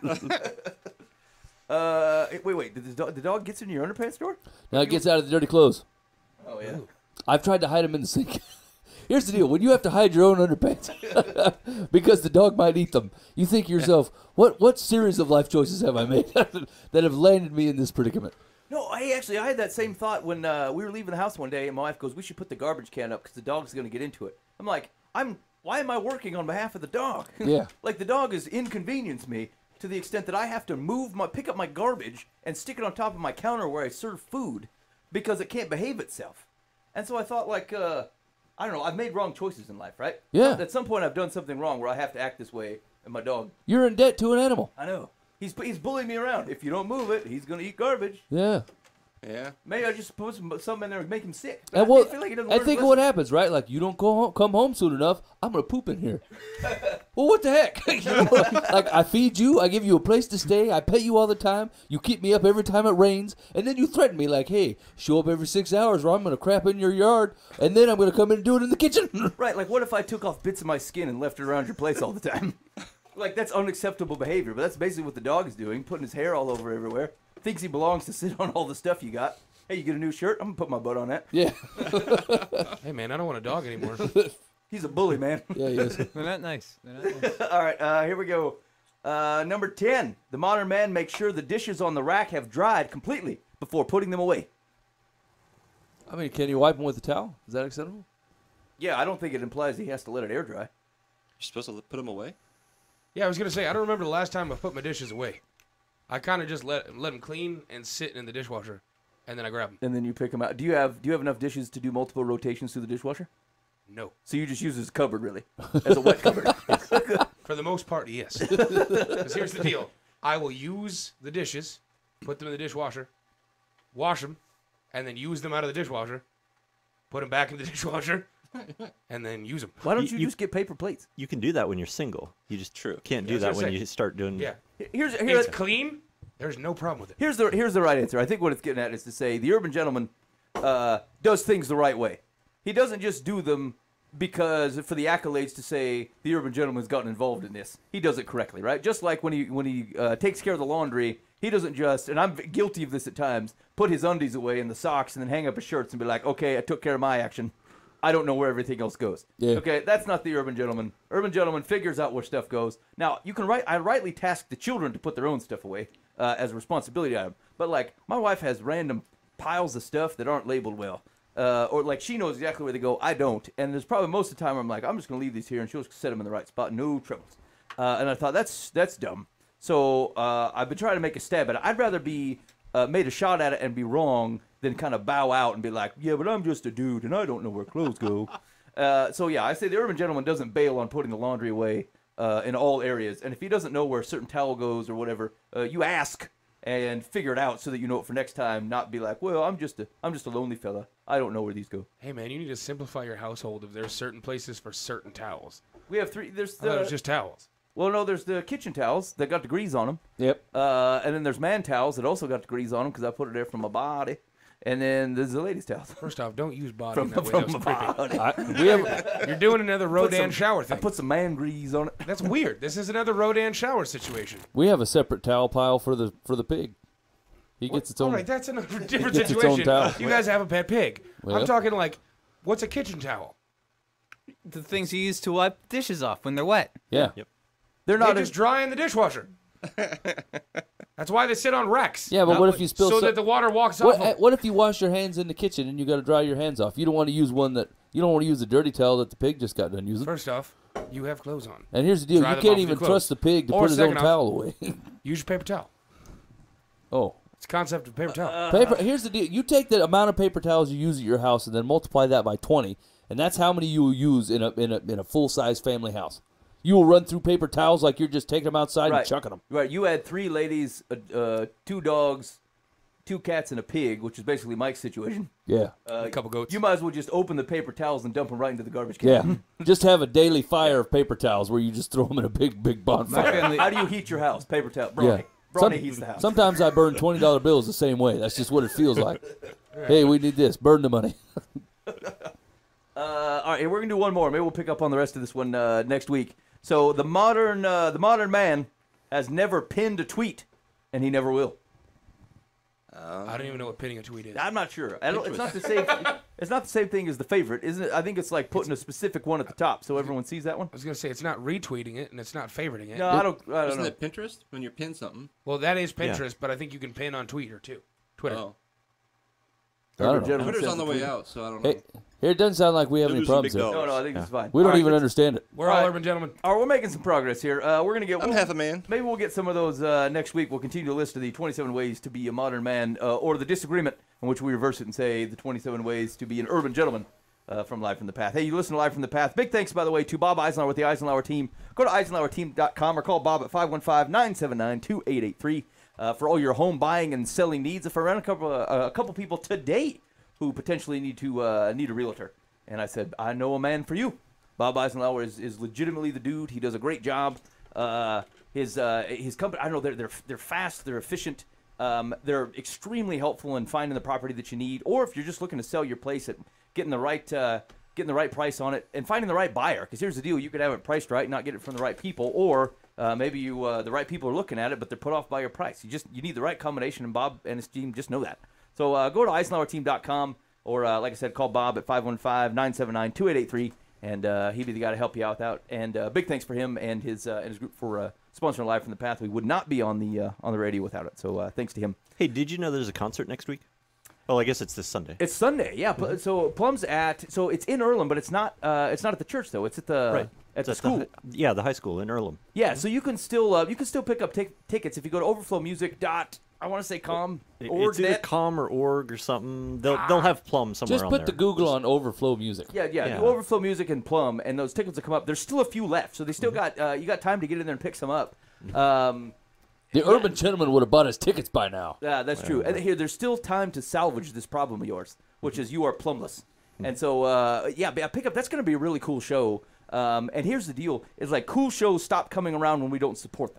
Uh, wait, wait. Did the dog, the dog gets in your underpants door? Now it gets out of the dirty clothes. Oh yeah. I've tried to hide them in the sink. Here's the deal. When you have to hide your own underpants because the dog might eat them, you think to yourself, what, what series of life choices have I made that have landed me in this predicament? No, I actually I had that same thought when uh, we were leaving the house one day, and my wife goes, "We should put the garbage can up because the dog's going to get into it." I'm like, "I'm why am I working on behalf of the dog?" Yeah. Like the dog has inconvenienced me to the extent that I have to move my pick up my garbage and stick it on top of my counter where I serve food because it can't behave itself. And so I thought, like, uh, I don't know, I've made wrong choices in life, right? Yeah. At some point, I've done something wrong where I have to act this way, and my dog, You're in debt to an animal. I know, he's he's bullying me around. If you don't move it, he's going to eat garbage. Yeah. Yeah. Maybe I just put some, something in there and make him sick. But And I what, feel like he doesn't I learn think his what lesson. happens, right? Like, you don't go home, come home soon enough, I'm going to poop in here. Well, what the heck? You know, like, I feed you, I give you a place to stay, I pay you all the time, you keep me up every time it rains, and then you threaten me like, hey, show up every six hours or I'm going to crap in your yard, and then I'm going to come in and do it in the kitchen. Right, like what if I took off bits of my skin and left it around your place all the time? Like, that's unacceptable behavior, but that's basically what the dog is doing, putting his hair all over everywhere. Thinks he belongs to sit on all the stuff you got. Hey, you get a new shirt? I'm going to put my butt on that. Yeah. Hey, man, I don't want a dog anymore. He's a bully, man. Yeah, he is. They're not nice. They're not nice. All right, uh, here we go. Uh, number ten. The modern man makes sure the dishes on the rack have dried completely before putting them away. I mean, can you wipe them with a towel? Is that acceptable? Yeah, I don't think it implies he has to let it air dry. You're supposed to put them away? Yeah, I was going to say, I don't remember the last time I put my dishes away. I kind of just let, let them clean and sit in the dishwasher, and then I grab them. And then you pick them out. Do you have Do you have enough dishes to do multiple rotations through the dishwasher? No. So you just use it as a cupboard, really, as a wet cupboard. For the most part, yes. Because here's the deal. I will use the dishes, put them in the dishwasher, wash them, and then use them out of the dishwasher, put them back in the dishwasher, and then use them. Why don't You- you, you- just get paper plates? You can do that when you're single. You just True. can't Yeah, do I was that gonna when say. you start doing. Yeah. Here's here, It's clean. There's no problem with it. Here's the here's the right answer. I think what it's getting at is to say the urban gentleman uh, does things the right way. He doesn't just do them because for the accolades to say the urban gentleman's gotten involved in this. He does it correctly, right? Just like when he when he uh, takes care of the laundry, he doesn't just, and I'm guilty of this at times, put his undies away and the socks and then hang up his shirts and be like, okay, I took care of my action. I don't know where everything else goes. Yeah. Okay, that's not the urban gentleman. Urban gentleman figures out where stuff goes. Now, you can write. I rightly task the children to put their own stuff away uh, as a responsibility item. But like, my wife has random piles of stuff that aren't labeled well, uh, or like she knows exactly where they go. I don't. And there's probably most of the time I'm like, I'm just gonna leave these here, and she'll just set them in the right spot. No troubles. Uh, and I thought that's that's dumb. So uh, I've been trying to make a stab at it. I'd rather be uh, made a shot at it and be wrong than kind of bow out and be like, yeah, but I'm just a dude and I don't know where clothes go. Uh, so yeah, I say the urban gentleman doesn't bail on putting the laundry away uh, in all areas, and if he doesn't know where a certain towel goes or whatever, uh, you ask and figure it out so that you know it for next time. Not be like, well, I'm just a I'm just a lonely fella. I don't know where these go. Hey man, you need to simplify your household if there's certain places for certain towels. We have three. There's I thought it the was just towels. well, no, there's the kitchen towels that got the grease on them. Yep. Uh, and then there's man towels that also got the grease on them because I put it there from my body. And then there's the ladies' towels. First off, don't use body From, in that way. from That was my creepy. body. I, we have, You're doing another Put Rodan some- shower I thing. put some man grease on it. That's weird. This is another Rodan shower situation. we have a separate towel pile for the for the pig. He gets its All own. right, that's another different gets its own situation. towel. You guys have a pet pig. Well. I'm talking like, what's a kitchen towel? The things you use to wipe dishes off when they're wet. Yeah. Yep. They're They not just as, dry in the dishwasher. That's why they sit on racks. Yeah, but Not what what- if you spill so so- that the water walks what, off. eh, Them. what if you wash your hands in the kitchen and you got to dry your hands off? You don't want to use one that you don't want to use the dirty towel that the pig just got done using. First off, you have clothes on. And here's the deal: Dry you them can't off with even your trust clothes. the pig to Or put his own second off- towel away. Use your paper towel. oh, It's the concept of paper towel. paper. Here's the deal: you take the amount of paper towels you use at your house and then multiply that by twenty, and that's how many you will use in a in a in a full size family house. You will run through paper towels like you're just taking them outside right. and chucking them. Right. You had three ladies, uh, uh, two dogs, two cats, and a pig, which is basically Mike's situation. Yeah, Uh, A couple goats. You might as well just open the paper towels and dump them right into the garbage can. yeah. Just have a daily fire of paper towels where you just throw them in a big big bonfire. How do you heat your house? Paper towel. Brawny. Yeah. Brawny Some- heats the house. Sometimes I burn twenty dollar bills the same way. That's just what it feels like. Hey, we need this. Burn the money. Uh, all right, we're gonna do one more. Maybe we'll pick up on the rest of this one uh, next week. So the modern uh, the modern man has never pinned a tweet, and he never will. I don't even know what pinning a tweet is. I'm not sure. I don't, it's not the same. It's not the same thing as the favorite, isn't it? I think it's like putting a specific one at the top so everyone sees that one. I was gonna say it's not retweeting it and it's not favoriting it. No, I don't. I don't Isn't know. it Pinterest when you pin something? Well, that is Pinterest, but I think you can pin on Twitter too. Twitter. Oh, I don't know. Gentleman Twitter's says on the the way tweet. out, so I don't know. Hey, here it doesn't sound like we have They're any losing problems big here. No, no, I think it's fine. We don't All right, even understand it. We're all All right. urban gentlemen. All right, we're making some progress here. Uh, we're gonna get. I'm we'll- half a man. Maybe we'll get some of those uh, next week. We'll continue to list of the twenty-seven ways to be a modern man, uh, or the disagreement in which we reverse it and say the twenty-seven ways to be an urban gentleman uh, from Live from the Path. Hey, you listen to Live from the Path. Big thanks, by the way, to Bob Eisenhower with the Eisenhower team. Go to eisenhower team dot com or call Bob at five one five, nine seven nine, two eight eight three uh, for all your home buying and selling needs. If I ran a couple, uh, a couple people today who potentially need to uh, need a realtor, and I said, I know a man for you. Bob Eisenhower is, is legitimately the dude. He does a great job. Uh, his uh, his company, I don't know, they're they're they're fast, they're efficient, um, they're extremely helpful in finding the property that you need. Or if you're just looking to sell your place, at getting the right uh, getting the right price on it and finding the right buyer. Because here's the deal: you could have it priced right, and not get it from the right people, or uh, maybe you uh, the right people are looking at it, but they're put off by your price. You just you need the right combination, and Bob and his team just know that. So uh, go to eisenhower team dot com. Or, uh, like I said, call Bob at five one five, nine seven nine, two eight eight three, and uh, he'd be the guy to help you out. out. And uh, big thanks for him and his uh, and his group for uh, sponsoring Live from the Path. We would not be on the uh, on the radio without it. So uh, thanks to him. Hey, did you know there's a concert next week? Oh, I guess it's this Sunday. It's Sunday, yeah. Pl- So Plum's at so it's in Earlham, but it's not uh, it's not at the church though. It's at the Right. at the It's school. hi- yeah, the high school in Earlham. Yeah, so you can still uh, you can still pick up tic- tickets if you go to overflow music dot I want to say com It- or it's either net. com or org or something. They'll they'll have Plum somewhere Just on put there. the Google on Overflow Music. Yeah, yeah, Yeah. do Overflow Music and Plum, and those tickets will come up. There's still a few left, so they still got uh, you got time to get in there and pick some up. Um, The urban gentleman would have bought his tickets by now. yeah, that's true. And here, there's still time to salvage this problem of yours, which is you are plumless. And so, uh, yeah, but pick up. That's going to be a really cool show. Um, and here's the deal: is like cool shows stop coming around when we don't support them.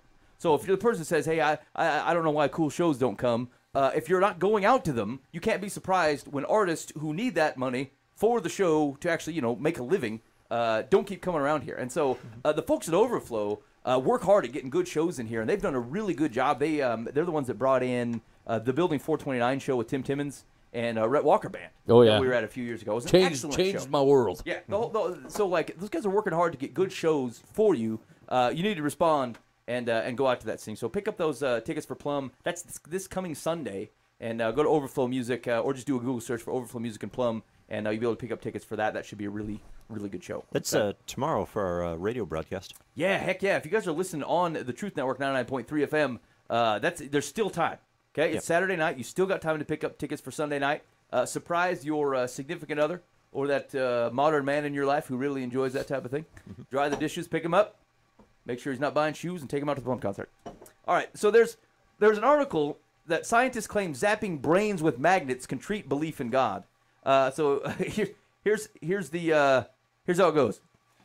So if you're the person that says, hey, I, I, I don't know why cool shows don't come, uh, if you're not going out to them, you can't be surprised when artists who need that money for the show to actually, you know, make a living, uh, don't keep coming around here. And so uh, the folks at Overflow uh, work hard at getting good shows in here, and they've done a really good job. They, um, they're the ones that brought in uh, the Building four twenty-nine show with Tim Timmons and uh, Rhett Walker Band. Oh, yeah. That we were at a few years ago. It was an Changed, excellent changed show. my world. Yeah. The whole, the, so, like, those guys are working hard to get good shows for you. Uh, you need to respond and uh, and go out to that thing. So pick up those uh, tickets for Plum. That's this, this coming Sunday. And uh, go to Overflow Music uh, or just do a Google search for Overflow Music and Plum, and uh, you'll be able to pick up tickets for that. That should be a really, really good show. That's uh, tomorrow for our uh, radio broadcast. Yeah, heck yeah. If you guys are listening on the Truth Network ninety-nine point three F M, uh, that's there's still time. Okay, it's Yep. Saturday night. You still got time to pick up tickets for Sunday night. Uh, surprise your uh, significant other or that uh, modern man in your life who really enjoys that type of thing. Mm-hmm. Dry the dishes, pick him up, make sure he's not buying shoes, and take him out to the Plum concert. All right, so there's there's an article that scientists claim zapping brains with magnets can treat belief in God. Uh, so here, here's here's the uh, here's how it goes.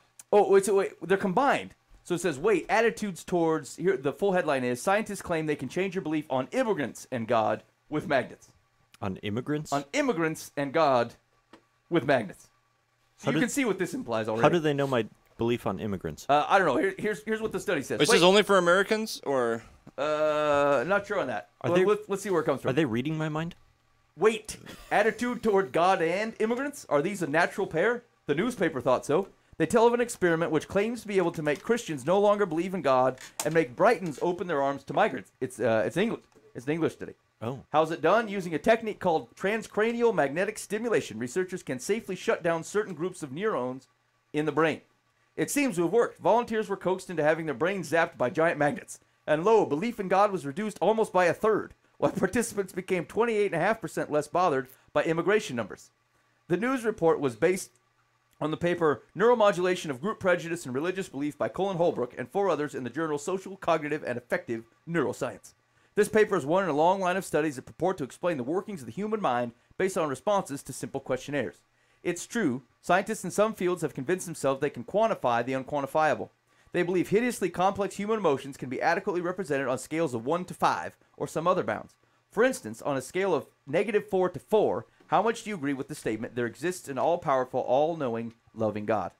Oh wait, so wait, they're combined. So it says, wait, attitudes towards here. The full headline is: scientists claim they can change your belief on immigrants and God with magnets. On immigrants? On immigrants and God with magnets. So How you do- can see what this implies already. How do they know my belief on immigrants? uh, I don't know. Here, here's here's what the study says. This Wait, is only for Americans, or uh, not sure on that. Are Well, they- let's, let's see where it comes from. Are they reading my mind? Wait, attitude toward God and immigrants? Are these a natural pair? The newspaper thought so. They tell of an experiment which claims to be able to make Christians no longer believe in God and make Britons open their arms to migrants. It's uh, it's English. It's an English study. Oh. How's it done? Using a technique called transcranial magnetic stimulation, researchers can safely shut down certain groups of neurons in the brain. It seems to have worked. Volunteers were coaxed into having their brains zapped by giant magnets. And lo, belief in God was reduced almost by a third, while participants became twenty-eight point five percent less bothered by immigration numbers. The news report was based on the paper Neuromodulation of Group Prejudice and Religious Belief by Colin Holbrook and four others in the journal Social, Cognitive, and Affective Neuroscience. This paper is one in a long line of studies that purport to explain the workings of the human mind based on responses to simple questionnaires. It's true, scientists in some fields have convinced themselves they can quantify the unquantifiable. They believe hideously complex human emotions can be adequately represented on scales of one to five or some other bounds. For instance, on a scale of negative four to four, how much do you agree with the statement, there exists an all-powerful, all-knowing, loving God?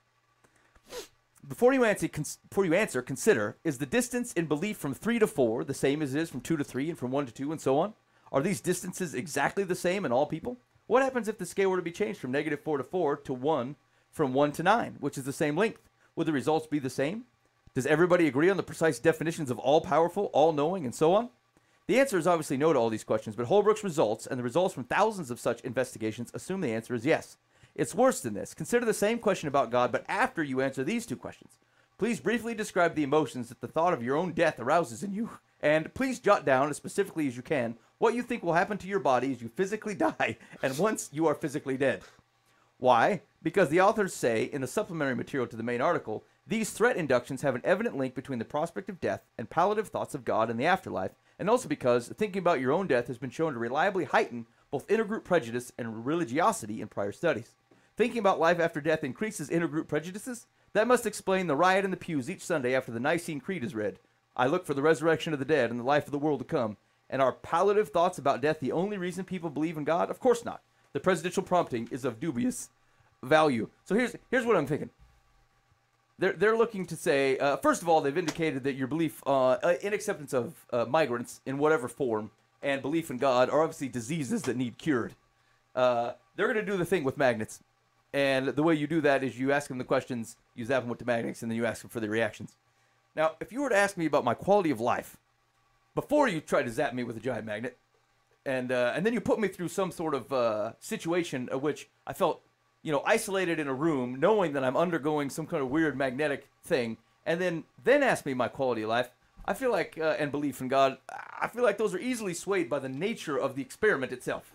Before you, answer, cons- before you answer, consider, is the distance in belief from three to four the same as it is from two to three and from one to two and so on? Are these distances exactly the same in all people? What happens if the scale were to be changed from negative four to four to one, from one to nine, which is the same length? Would the results be the same? Does everybody agree on the precise definitions of all-powerful, all-knowing, and so on? The answer is obviously no to all these questions, but Holbrook's results and the results from thousands of such investigations assume the answer is yes. It's worse than this. Consider the same question about God, but after you answer these two questions. Please briefly describe the emotions that the thought of your own death arouses in you, and please jot down, as specifically as you can, what you think will happen to your body as you physically die and once you are physically dead. Why? Because the authors say, in the supplementary material to the main article, these threat inductions have an evident link between the prospect of death and palliative thoughts of God and the afterlife, and also because thinking about your own death has been shown to reliably heighten both intergroup prejudice and religiosity in prior studies. Thinking about life after death increases intergroup prejudices? That must explain the riot in the pews each Sunday after the Nicene Creed is read. I look for the resurrection of the dead and the life of the world to come. And are palliative thoughts about death the only reason people believe in God? Of course not. The presidential prompting is of dubious value. So here's here's what I'm thinking. They're, they're looking to say, uh, first of all, they've indicated that your belief uh, uh, in acceptance of uh, migrants in whatever form and belief in God are obviously diseases that need cured. Uh, they're going to do the thing with magnets. And the way you do that is you ask them the questions, you zap them with the magnets, and then you ask them for their reactions. Now, if you were to ask me about my quality of life, before you tried to zap me with a giant magnet, and uh, and then you put me through some sort of uh, situation of which I felt, you know, isolated in a room, knowing that I'm undergoing some kind of weird magnetic thing, and then then ask me my quality of life, I feel like, uh, and belief in God, I feel like those are easily swayed by the nature of the experiment itself,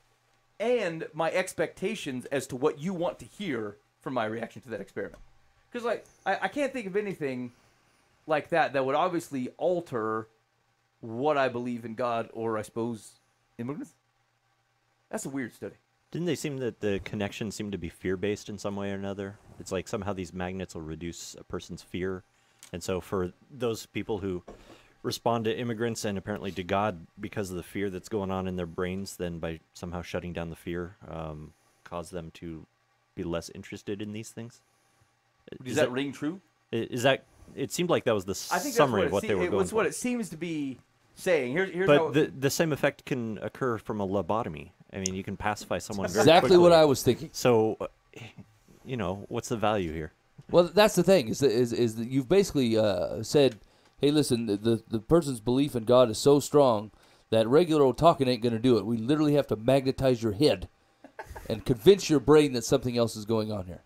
and my expectations as to what you want to hear from my reaction to that experiment. Because, like, I, I can't think of anything like that that would obviously alter what I believe in God, or I suppose immigrants. That's a weird study. Didn't they seem that the connection seemed to be fear-based in some way or another? It's like somehow these magnets will reduce a person's fear. And so for those people who respond to immigrants and apparently to God because of the fear that's going on in their brains, then by somehow shutting down the fear, um, cause them to be less interested in these things? Does Is that it- ring true? i- Is that? It seemed like that was the I think summary that's of what, what it they se- were it, going It's for. what it seems to be saying. Here's, here's how. But the the same effect can occur from a lobotomy. I mean, you can pacify someone very Exactly what quickly. I was thinking. So, uh, you know, what's the value here? Well, that's the thing is that, is, is that you've basically uh, said, hey, listen, the, the the person's belief in God is so strong that regular old talking ain't going to do it. We literally have to magnetize your head and convince your brain that something else is going on here.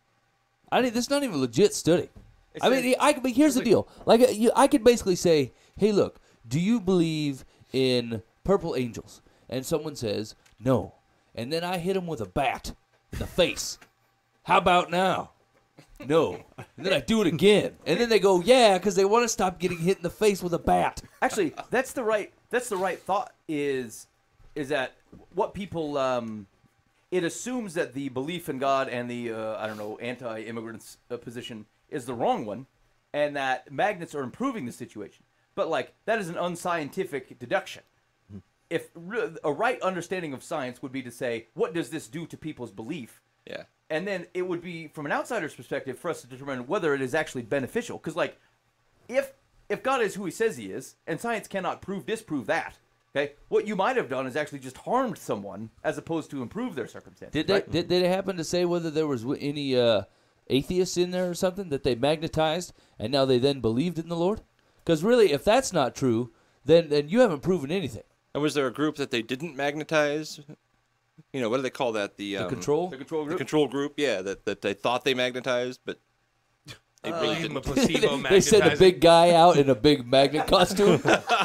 I mean, this is not even a legit study. I mean, I, I mean, here's the deal. Like, uh, you, I could basically say, hey, look, do you believe in purple angels? And someone says, no. And then I hit them with a bat in the face. How about now? No. And then I do it again. And then they go, yeah, because they want to stop getting hit in the face with a bat. Actually, that's the right. That's the right thought. Is is that what people? Um, it assumes that the belief in God and the uh, I don't know anti-immigrants uh, position is the wrong one, and that magnets are improving the situation. But like that is an unscientific deduction. If re- a right understanding of science would be to say, what does this do to people's belief? Yeah. And then it would be, from an outsider's perspective, for us to determine whether it is actually beneficial. Because, like, if if God is who he says he is, and science cannot prove, disprove that, okay, what you might have done is actually just harmed someone as opposed to improve their circumstances. Did they, right? did, did they happen to say whether there was w- any uh, atheists in there or something that they magnetized and now they then believed in the Lord? Because really, if that's not true, then, then you haven't proven anything. And was there a group that they didn't magnetize? You know, what do they call that? The, The um, control? The control The group? control group, yeah, that, that they thought they magnetized, but they really Gave him a didn't. placebo They sent a magnetizing. big guy out in a big magnet costume.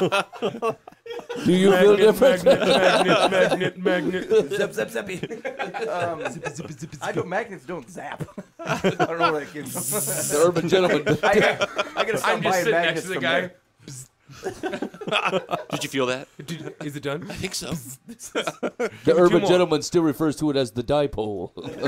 Do you feel different? magnet, magnet, magnet. Zap, zap, zappy. um, I don't, magnets don't zap. I don't know where that came from. The urban gentleman. I, got- I gotta stop I'm just buying sitting next magnets to the from guy. there. Did you feel that? Dude, is it done? I think so. The urban more. gentleman still refers to it as the dipole.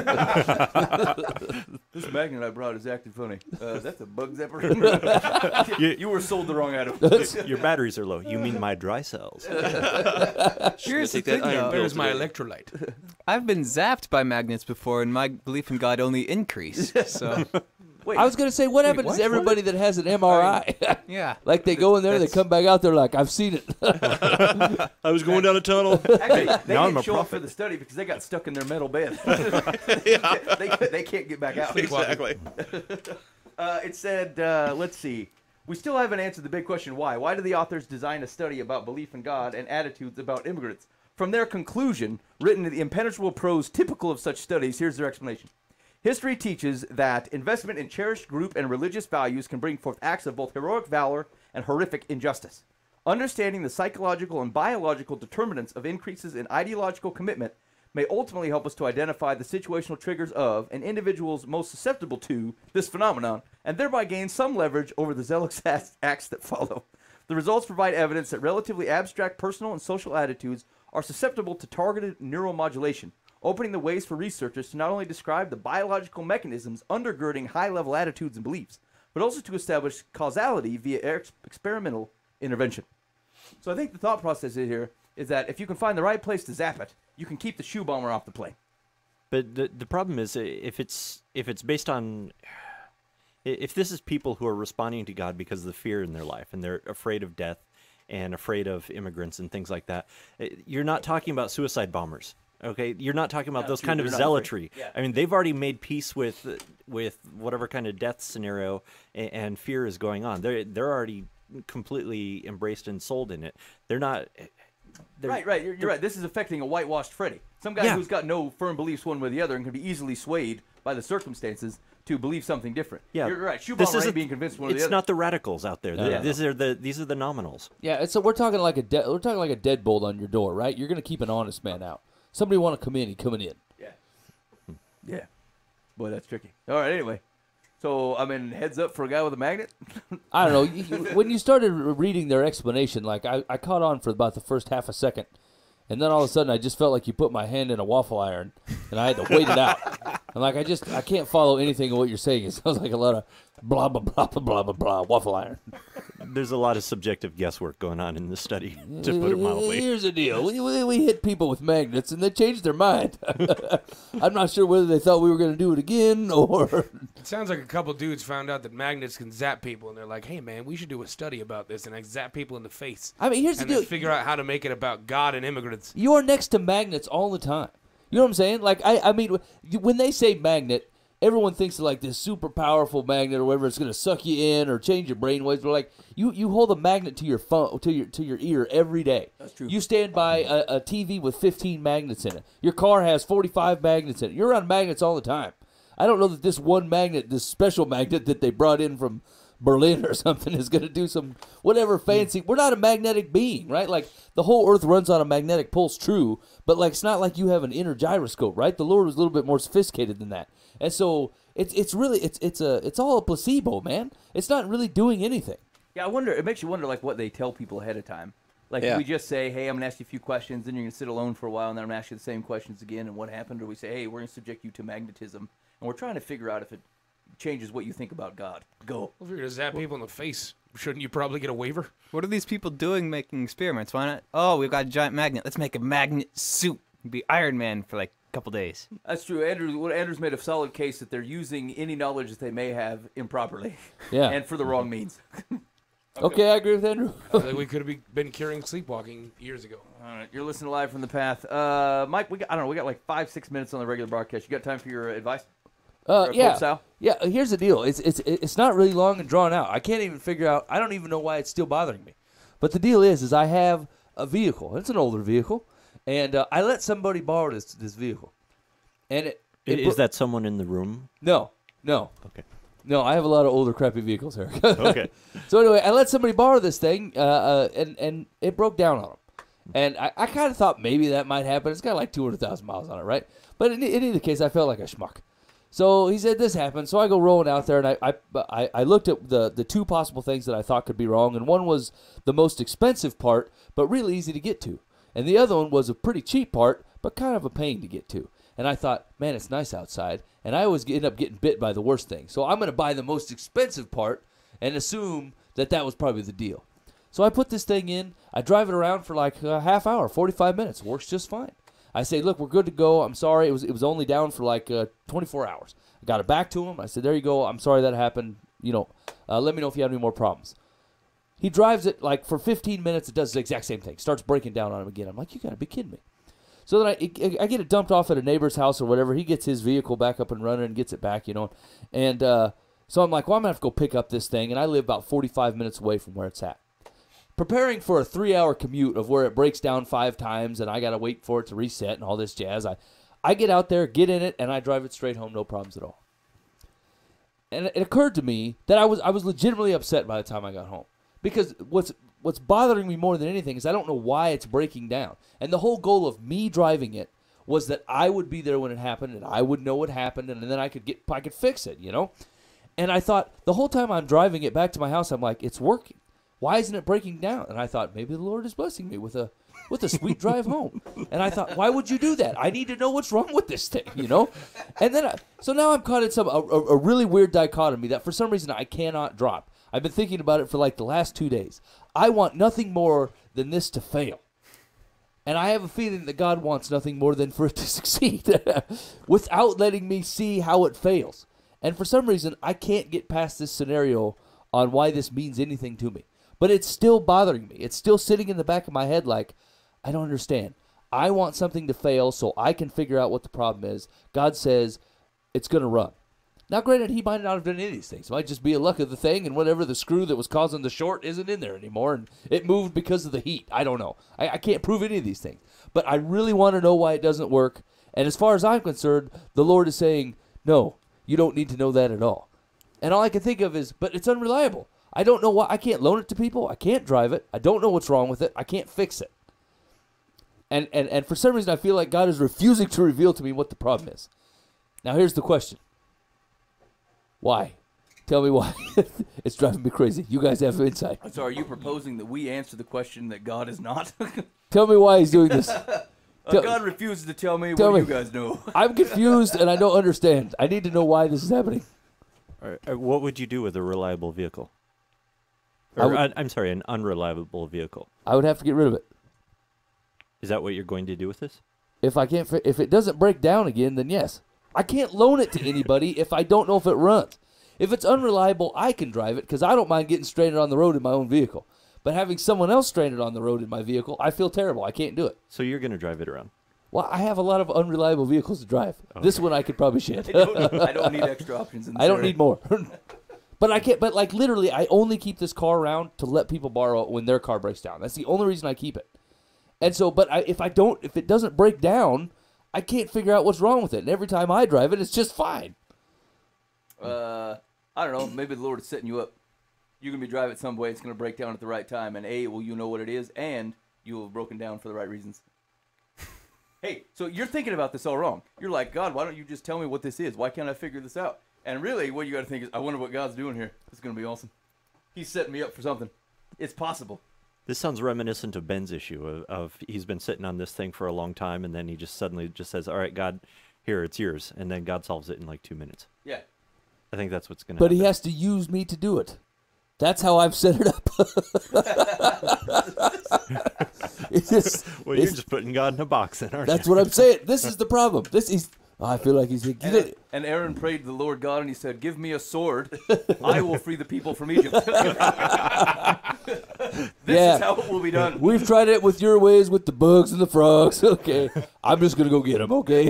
This magnet I brought is acting funny. Uh, that's a bug zapper. you, you were sold the wrong item. Your batteries are low. You mean my dry cells? Here's the take that thing, iron though. pill. Where's my today. electrolyte? I've been zapped by magnets before, and my belief in God only increased. So, Wait, I was going to say, what happens what? to everybody that has an M R I? yeah. Like they go in there, they That's- come back out there like, I've seen it. I was going down a tunnel. actually, they Now I'm didn't a show up for prophet. the study because they got stuck in their metal bed. they, they can't get back out. Exactly. Uh, it said, uh, let's see. We still haven't answered the big question, why? Why did the authors design a study about belief in God and attitudes about immigrants? From their conclusion, written in the impenetrable prose typical of such studies, here's their explanation. History teaches that investment in cherished group and religious values can bring forth acts of both heroic valor and horrific injustice. Understanding the psychological and biological determinants of increases in ideological commitment may ultimately help us to identify the situational triggers of and individuals most susceptible to this phenomenon, and thereby gain some leverage over the zealous acts that follow. The results provide evidence that relatively abstract personal and social attitudes are susceptible to targeted neuromodulation, opening the ways for researchers to not only describe the biological mechanisms undergirding high-level attitudes and beliefs, but also to establish causality via ex- experimental intervention. So I think the thought process here is that if you can find the right place to zap it, you can keep the shoe bomber off the plane. But the the problem is, uh, if it's if it's based on, i- if this is people who are responding to God because of the fear in their life and they're afraid of death and afraid of immigrants and things like that, uh, you're not talking about suicide bombers. Okay, you're not talking about No, those true, kind of they're not zealotry. afraid. Yeah. I mean, they've already made peace with uh, with whatever kind of death scenario and, and fear is going on. They're they're already completely embraced and sold in it. They're not. They're, Right, right. You're, you're right. This is affecting a whitewashed Freddy. Some guy Yeah. who's got no firm beliefs one way or the other and can be easily swayed by the circumstances to believe something different. Yeah, You're right. Shoe This bomber ain't isn't- being convinced one or the It's other. not the radicals out there. The- Yeah. These are the these are the nominals. Yeah, it's, so we're talking like a de- we're talking like a deadbolt on your door, right? You're going to keep an honest man out. Somebody want to come in, he coming in. Yeah. Yeah. Boy, that's tricky. All right, anyway. So, I mean, heads up for a guy with a magnet? I don't know. You, you- when you started re- reading their explanation, like I, I caught on for about the first half a second, and then all of a sudden I just felt like you put my hand in a waffle iron, and I had to wait it out. And like I just I can't follow anything of what you're saying. It sounds like a lot of blah blah blah blah blah blah blah waffle iron. There's a lot of subjective guesswork going on in this study, to put it mildly. Here's the deal. We, we, we hit people with magnets, and they changed their mind. I'm not sure whether they thought we were going to do it again, or... It sounds like a couple dudes found out that magnets can zap people, and they're like, hey, man, we should do a study about this, and I zap people in the face. I mean, here's the and deal. then figure out how to make it about God and immigrants. You're next to magnets all the time. You know what I'm saying? Like, I, I mean, when they say magnet, everyone thinks of like this super powerful magnet or whatever. It's going to suck you in or change your brain waves. But like, you, you hold a magnet to your phone, to your to your ear every day. That's true. You stand by a, a T V with fifteen magnets in it. Your car has forty-five magnets in it. You're around magnets all the time. I don't know that this one magnet, this special magnet that they brought in from Berlin or something, is going to do some whatever fancy. We're not a magnetic being, right? Like, the whole earth runs on a magnetic pulse, true, but like, it's not like you have an inner gyroscope, right? The Lord was a little bit more sophisticated than that. And so it's it's really it's it's a it's all a placebo, man. It's not really doing anything. Yeah, I wonder. It makes you wonder, like, what they tell people ahead of time. Like, Yeah. do we just say, "Hey, I'm gonna ask you a few questions," then you're gonna sit alone for a while, and then I'm gonna ask you the same questions again, and what happened? Or we say, "Hey, we're gonna subject you to magnetism," and we're trying to figure out if it changes what you think about God. Go. Well, if you're going to zap people in the face, shouldn't you probably get a waiver? What are these people doing making experiments? Why not? Oh, we've got a giant magnet. Let's make a magnet suit. Be Iron Man for like a couple days. That's true. Andrew, what Andrew's made a solid case that they're using any knowledge that they may have improperly, Yeah. and for the wrong means. Okay, I agree with Andrew. I think we could have be, been curing sleepwalking years ago. All right, you're listening live from the path. Uh, Mike, we got, I don't know, we got like five, six minutes on the regular broadcast. You got time for your advice? Uh, Or yeah, Coach Sal? yeah. Here's the deal. It's it's it's not really long and drawn out. I can't even figure out. I don't even know why it's still bothering me. But the deal is, is I have a vehicle. It's an older vehicle, and uh, I let somebody borrow this this vehicle. And it, it Is that someone in the room? no, no, Okay. no. I have a lot of older, crappy vehicles here. Okay. So anyway, I let somebody borrow this thing, uh, uh, and and it broke down on them. And I, I kind of thought maybe that might happen. It's got like two hundred thousand miles on it, right? But in, in either case, I felt like a schmuck. So he said this happened. So I go rolling out there, and I, I, I, I looked at the, the two possible things that I thought could be wrong. And one was the most expensive part, but really easy to get to. And the other one was a pretty cheap part, but kind of a pain to get to. And I thought, man, it's nice outside. And I always end up getting bit by the worst thing. So I'm going to buy the most expensive part and assume that that was probably the deal. So I put this thing in. I drive it around for like a half hour, forty-five minutes. Works just fine. I say, look, we're good to go. I'm sorry. It was it was only down for like uh, twenty-four hours. I got it back to him. I said, there you go. I'm sorry that happened. You know, uh, let me know if you have any more problems. He drives it like for fifteen minutes. It does the exact same thing. Starts breaking down on him again. I'm like, you got to be kidding me. So then I, I get it dumped off at a neighbor's house or whatever. He gets his vehicle back up and running and gets it back, you know. And uh, so I'm like, well, I'm going to have to go pick up this thing. And I live about forty-five minutes away from where it's at. Preparing for a three-hour commute of where it breaks down five times and I got to wait for it to reset and all this jazz. I, I get out there, get in it, and I drive it straight home, no problems at all. And it occurred to me that I was I was legitimately upset by the time I got home. Because what's what's bothering me more than anything is I don't know why it's breaking down. And the whole goal of me driving it was that I would be there when it happened and I would know what happened and then I could get I could fix it, you know? And I thought the whole time I'm driving it back to my house, I'm like, it's working. Why isn't it breaking down? And I thought, maybe the Lord is blessing me with a with a sweet drive home. And I thought, why would you do that? I need to know what's wrong with this thing, you know? And then, I, so now I'm caught in some a, a, a really weird dichotomy that for some reason I cannot drop. I've been thinking about it for like the last two days. I want nothing more than this to fail. And I have a feeling that God wants nothing more than for it to succeed without letting me see how it fails. And for some reason, I can't get past this scenario on why this means anything to me. But it's still bothering me. It's still sitting in the back of my head like, I don't understand. I want something to fail so I can figure out what the problem is. God says it's going to run. Now, granted, he might not have done any of these things. It might just be a luck of the thing, and whatever the screw that was causing the short isn't in there anymore, and it moved because of the heat. I don't know. I, I can't prove any of these things. But I really want to know why it doesn't work. And as far as I'm concerned, the Lord is saying, no, you don't need to know that at all. And all I can think of is, but it's unreliable. I don't know why. I can't loan it to people. I can't drive it. I don't know what's wrong with it. I can't fix it. And, and, and for some reason, I feel like God is refusing to reveal to me what the problem is. Now, here's the question. Why? Tell me why. It's driving me crazy. You guys have insight. So are you proposing that we answer the question that God is not? Tell me why he's doing this. uh, Tell- God refuses to tell me. tell What do me. you guys know? I'm confused and I don't understand. I need to know why this is happening. All right, uh, what would you do with a reliable vehicle? Or, would- uh, I'm sorry, an unreliable vehicle. I would have to get rid of it. Is that what you're going to do with this? If I can't, fi- if it doesn't break down again, then yes. I can't loan it to anybody if I don't know if it runs. If it's unreliable, I can drive it because I don't mind getting stranded on the road in my own vehicle. But having someone else stranded on the road in my vehicle, I feel terrible. I can't do it. So you're going to drive it around? Well, I have a lot of unreliable vehicles to drive. This one I could probably shed. I don't, I don't need extra options in this I don't area. need more. But I can't. But like literally, I only keep this car around to let people borrow it when their car breaks down. That's the only reason I keep it. And so, but I, if I don't, if it doesn't break down, I can't figure out what's wrong with it. And every time I drive it, it's just fine. Uh, I don't know. Maybe the Lord is setting you up. You're gonna be driving it some way. It's gonna break down at the right time, and A, will you know what it is, and you will have broken down for the right reasons. Hey, so you're thinking about this all wrong. You're like, God, why don't you just tell me what this is? Why can't I figure this out? And really, what you got to think is, I wonder what God's doing here. It's gonna be awesome. He's setting me up for something. It's possible. This sounds reminiscent of Ben's issue of, of he's been sitting on this thing for a long time, and then he just suddenly just says, all right, God, here, it's yours. And then God solves it in like two minutes. Yeah. I think that's what's going to But happen. he has to use me to do it. That's how I've set it up. It's just, Well, you're it's- just putting God in a box then, aren't that's you? what I'm saying. This is the problem. This is. I feel like he's. He, And, and Aaron prayed to the Lord God, and he said, give me a sword. I will free the people from Egypt. This Yeah. is how it will be done. We've tried it with your ways, with the bugs and the frogs. Okay, I'm just gonna go get them. Okay.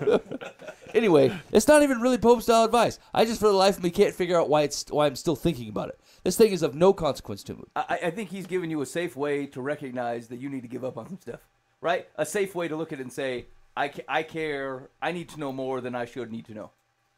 Anyway, it's not even really Pope style advice. I just, for the life of me, can't figure out why it's why I'm still thinking about it. This thing is of no consequence to me. I, I think he's giving you a safe way to recognize that you need to give up on some stuff, right? A safe way to look at it and say, I, ca- I care, I need to know more than I should need to know.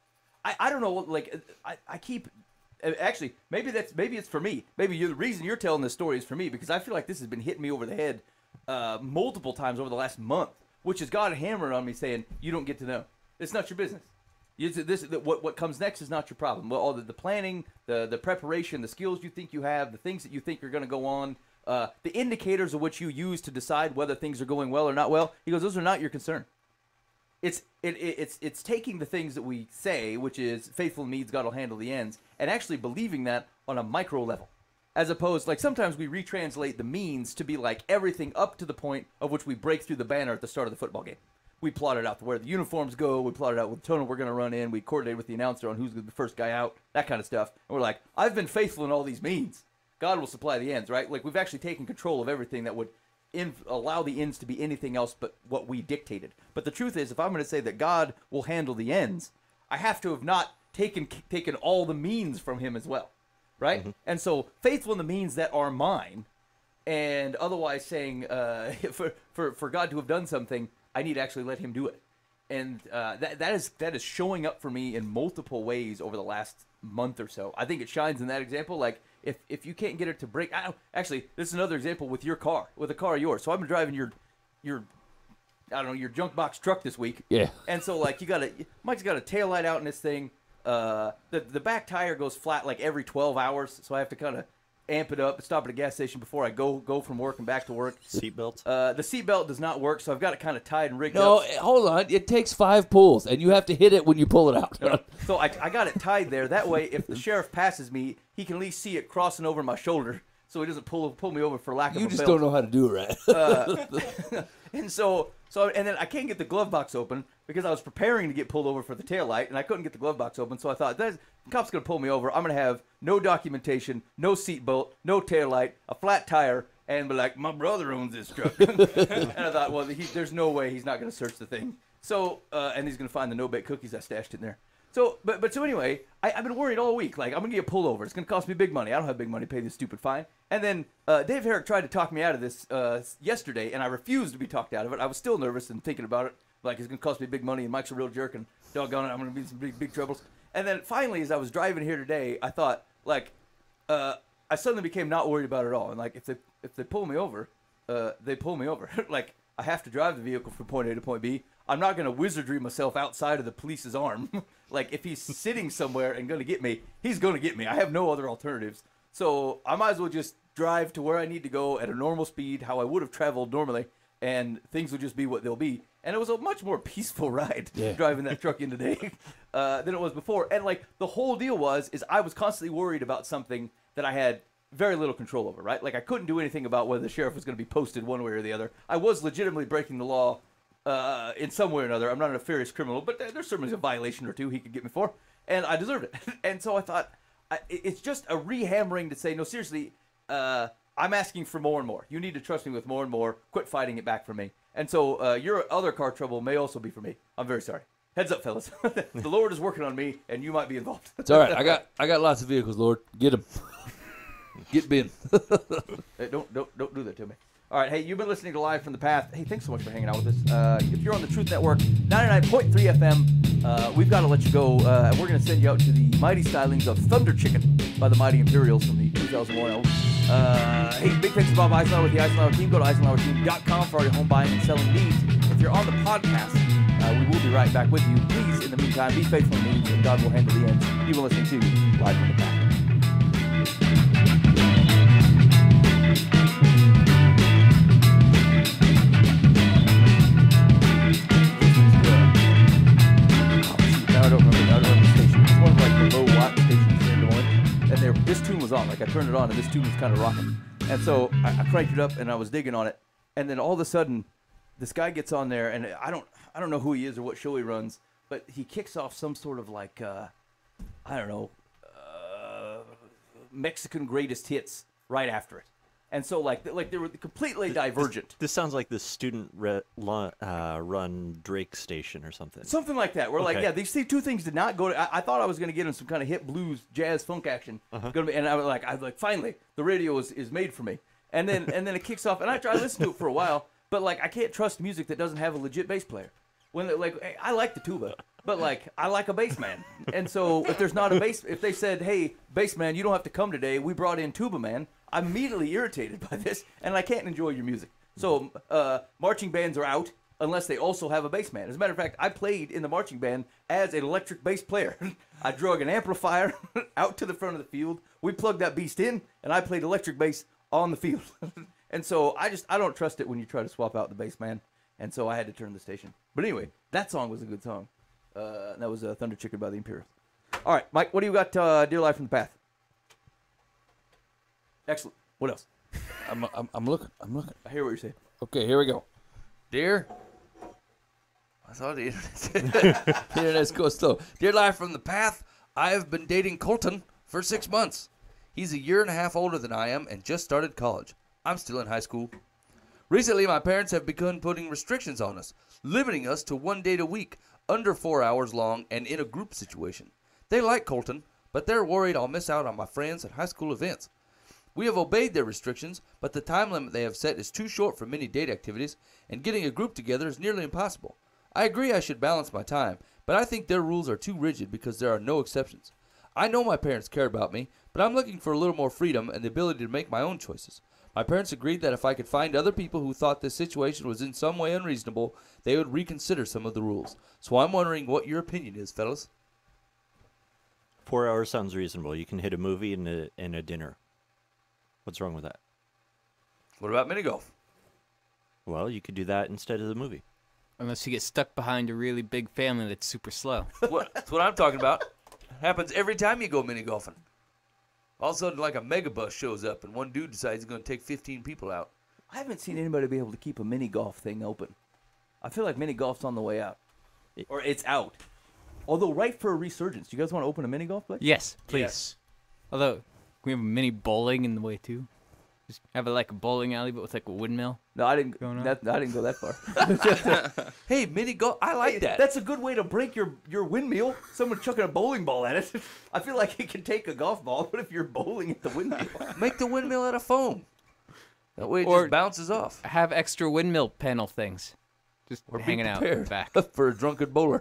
I, I don't know, like, I, I keep, actually, maybe that's, maybe it's for me. Maybe you're, the reason you're telling this story is for me, because I feel like this has been hitting me over the head uh, multiple times over the last month, which is God hammering on me saying, you don't get to know. It's not your business. You, this, what, what comes next is not your problem. Well, all the, the planning, the, the preparation, the skills you think you have, the things that you think are going to go on, uh, the indicators of which you use to decide whether things are going well or not well, he goes, those are not your concern. It's it, it it's it's taking the things that we say, which is faithful means God will handle the ends, and actually believing that on a micro level. As opposed, like sometimes we retranslate the means to be like everything up to the point of which we break through the banner at the start of the football game. We plotted out where the uniforms go. We plotted out what tunnel we're going to run in. We coordinated with the announcer on who's the first guy out, that kind of stuff. And we're like, I've been faithful in all these means. God will supply the ends, right? Like we've actually taken control of everything that would in, allow the ends to be anything else but what we dictated. But the truth is, if I'm going to say that God will handle the ends, I have to have not taken taken all the means from him as well, right? Mm-hmm. And so faithful in the means that are mine, and otherwise saying uh, for, for, for God to have done something, I need to actually let him do it. And uh, that that is that is showing up for me in multiple ways over the last month or so. I think it shines in that example. Like, if, if you can't get it to break... I don't, actually, this is another example with your car, with a car of yours. So I've been driving your, your I don't know, your junk box truck this week. Yeah. And so, like, you got a... Mike's got a tail light out in this thing. Uh, the, the back tire goes flat, like, every twelve hours. So I have to kind of amp it up, stop at a gas station before I go go from work and back to work. Seatbelts? Uh, the seatbelt does not work, so I've got it kind of tied and rigged No, up. hold on. It takes five pulls, and you have to hit it when you pull it out. So I, I got it tied there. That way, if the sheriff passes me, he can at least see it crossing over my shoulder, so he doesn't pull pull me over for lack of You a just belt. don't know how to do it right. And so, so, and then I can't get the glove box open because I was preparing to get pulled over for the taillight, and I couldn't get the glove box open. So I thought, the cop's going to pull me over. I'm going to have no documentation, no seatbelt, no taillight, a flat tire, and be like, my brother owns this truck. And I thought, well, he, there's no way he's not going to search the thing. So, uh, and he's going to find the no-bake cookies I stashed in there. So, but but so anyway, I, I've been worried all week. Like, I'm going to get pulled over. It's going to cost me big money. I don't have big money to pay this stupid fine. And then uh, Dave Herrick tried to talk me out of this uh, yesterday, and I refused to be talked out of it. I was still nervous and thinking about it. Like, it's going to cost me big money, and Mike's a real jerk, and doggone it, I'm going to be in some big, big troubles. And then finally, as I was driving here today, I thought, like, uh, I suddenly became not worried about it at all. And, like, if they, if they pull me over, uh, they pull me over. Like, I have to drive the vehicle from point A to point B. I'm not going to wizardry myself outside of the police's arm. Like, if he's sitting somewhere and going to get me, he's going to get me. I have no other alternatives. So I might as well just drive to where I need to go at a normal speed, how I would have traveled normally, and things will just be what they'll be. And it was a much more peaceful ride Yeah. driving that truck in today uh, than it was before. And, like, the whole deal was is I was constantly worried about something that I had very little control over, right? Like, I couldn't do anything about whether the sheriff was going to be posted one way or the other. I was legitimately breaking the law uh, in some way or another. I'm not a nefarious criminal, but there's certainly a violation or two he could get me for, and I deserved it. And so I thought, I, it's just a rehammering to say, no, seriously, uh, I'm asking for more and more. You need to trust me with more and more. Quit fighting it back from me. And so uh, your other car trouble may also be for me. I'm very sorry. Heads up, fellas. The Lord is working on me, and you might be involved. It's all right. I got I got lots of vehicles, Lord. Get them. Get Ben. Hey, don't don't don't do that to me. All right, hey, you've been listening to Live from the Path. Hey, thanks so much for hanging out with us. Uh, if you're on the Truth Network, ninety-nine point three F M, uh, we've got to let you go. Uh, we're going to send you out to the mighty stylings of Thunder Chicken by the Mighty Imperials from the two thousand one album. Uh, hey, big thanks to Bob Eisenhower with the Eisenhower team. Go to eisenhower team dot com for all your home buying and selling needs. If you're on the podcast, uh, we will be right back with you. Please, in the meantime, be faithful to me, and God will handle the ends. You've been listening to Live from the Path. I don't remember, I don't remember the station. It's one of like the low watt stations here in Des Moines. And there, this tune was on. Like, I turned it on, and this tune was kind of rocking. And so I, I cranked it up, and I was digging on it. And then all of a sudden, this guy gets on there, and I don't, I don't know who he is or what show he runs, but he kicks off some sort of like, uh, I don't know, uh, Mexican greatest hits right after it. And so, like, like they were completely divergent. This, this sounds like the student re, lo, uh, run Drake station or something. Something like that. Where, like, Okay. yeah, these two things did not go to. I, I thought I was going to get in some kind of hip blues, jazz, funk action. Uh-huh. Gonna be, and I was like, I was like, finally, the radio is, is made for me. And then and then it kicks off, and I try to listen to it for a while, but like, I can't trust music that doesn't have a legit bass player. When they're like, hey, I like the tuba, but like, I like a bass man. And so if there's not a bass, if they said, hey, bass man, you don't have to come today, we brought in tuba man, I'm immediately irritated by this, and I can't enjoy your music. So uh, marching bands are out unless they also have a bass man. As a matter of fact, I played in the marching band as an electric bass player. I drug an amplifier out to the front of the field. We plugged that beast in, and I played electric bass on the field. And so I just, I don't trust it when you try to swap out the bass man. And so I had to turn the station. But anyway, that song was a good song. Uh, that was uh, Thunder Chicken by the Imperials. All right, Mike, what do you got, uh, Dear Life from the Path? Excellent. What else? I'm, I'm, I'm looking. I'm looking. I hear what you're saying. Okay, here we go. Dear, I thought the internet, the internet's going slow. Dear Life from the Path, I have been dating Colton for six months. He's a year and a half older than I am and just started college. I'm still in high school. Recently, my parents have begun putting restrictions on us, limiting us to one date a week, under four hours long, and in a group situation. They like Colton, but they're worried I'll miss out on my friends and high school events. We have obeyed their restrictions, but the time limit they have set is too short for many date activities, and getting a group together is nearly impossible. I agree I should balance my time, but I think their rules are too rigid because there are no exceptions. I know my parents care about me, but I'm looking for a little more freedom and the ability to make my own choices. My parents agreed that if I could find other people who thought this situation was in some way unreasonable, they would reconsider some of the rules. So I'm wondering what your opinion is, fellas. Four hours sounds reasonable. You can hit a movie and a, and a dinner. What's wrong with that? What about mini golf? Well, you could do that instead of the movie. Unless you get stuck behind a really big family that's super slow. What, that's what I'm talking about. Happens every time you go mini golfing. All of a sudden, like a megabus shows up, and one dude decides he's going to take fifteen people out. I haven't seen anybody be able to keep a mini golf thing open. I feel like mini golf's on the way out. Or it's out. Although, right for a resurgence. You guys want to open a mini golf place? Yes, please. Yes. Although, can we have a mini bowling in the way too? Just have it like a bowling alley, but with like a windmill. No, I didn't. Going on? That, I didn't go that far. Hey, mini golf, I like Hey, that. That's a good way to break your, your windmill. Someone chucking a bowling ball at it. I feel like it can take a golf ball, but if you're bowling at the windmill. Make the windmill out of foam. That way it Or- just bounces off. Have extra windmill panel things. Just Or be hanging out in the prepared back. for a drunken bowler.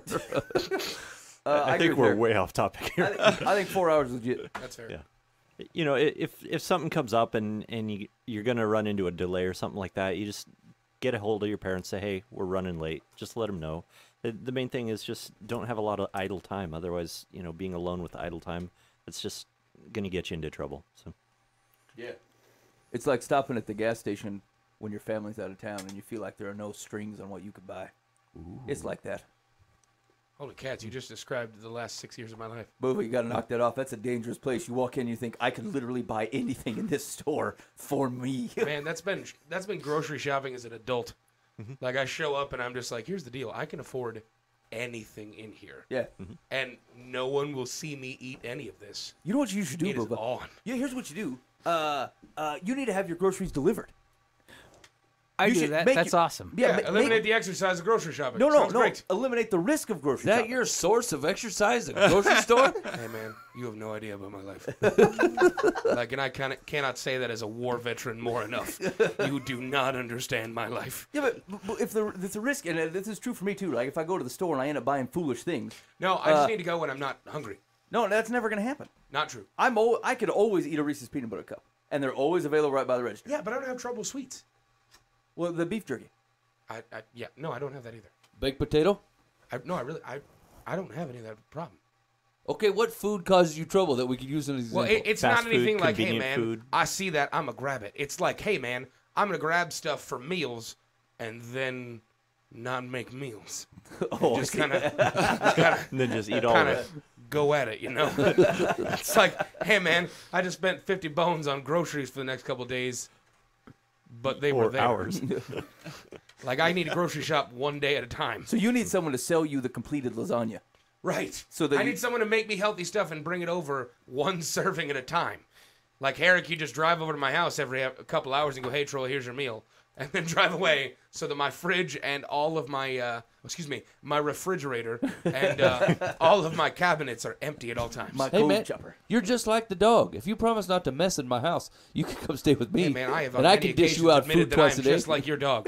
Uh, I, agree think with we're Eric. way off topic I, here. think, I think four hours is legit. That's fair. Yeah. You know, i- if if something comes up and and you you're gonna run into a delay or something like that, you just get a hold of your parents. Say, hey, we're running late. Just let them know. The, the main thing is just don't have a lot of idle time. Otherwise, you know, being alone with idle time, it's just gonna get you into trouble. So Yeah. It's like stopping at the gas station when your family's out of town and you feel like there are no strings on what you could buy. It's like that. Holy cats, you just described the last six years of my life. Boo, you got to knock that off. That's a dangerous place. You walk in, you think, I could literally buy anything in this store for me. Man, that's been that's been grocery shopping as an adult. Like, I show up and I'm just like, here's the deal. I can afford anything in here. Yeah. And no one will see me eat any of this. You know what you should do, It is Booba? on. Yeah, here's what you do. Uh, uh, you need to have your groceries delivered. I You do should that. make That's your- awesome. Yeah, Yeah, ma- eliminate make- the exercise of grocery shopping. No, no, Sounds no. great. Eliminate the risk of grocery Is that shopping. your source of exercise, the grocery store? Hey, man, you have no idea about my life. Like, and I kinda, cannot say that as a war veteran more enough. You do not understand my life. Yeah, but, but if the, it's a risk, and uh, this is true for me too. Like if I go to the store and I end up buying foolish things, No, I Uh, just need to go when I'm not hungry. no, that's never gonna happen. Not true. I'm al- I could always eat a Reese's peanut butter cup, and they're always available right by the register. Yeah, but I don't have trouble with sweets. Well, the beef jerky. I, I yeah, no, I don't have that either. Baked potato? I, no, I really, I, I don't have any of that problem. Okay, what food causes you trouble that we could use as an example? Well, it, it's Fast not anything food, like, hey, convenient man, food. I see that, I'm going to grab it. It's like, hey, man, I'm going to grab stuff for meals and then not make meals. Oh, Just kind of kind And then just eat all of of it. go at it, you know? It's like, hey, man, I just spent fifty bones on groceries for the next couple of days, but they were Or there. hours. Like, I need to grocery shop one day at a time. so you need someone to sell you the completed lasagna. Right. So that I you- need someone to make me healthy stuff and bring it over one serving at a time. Like, Herrick, you just drive over to my house every a couple hours and go, hey, Troy, here's your meal. And then drive away so that my fridge and all of my, uh, excuse me, my refrigerator and uh, all of my cabinets are empty at all times. My Hey gold man, chopper. you're just like the dog. If you promise not to mess in my house, you can come stay with me, Hey, man, I have on and I many can dish you occasions out admitted food that twice I'm a day. just like your dog.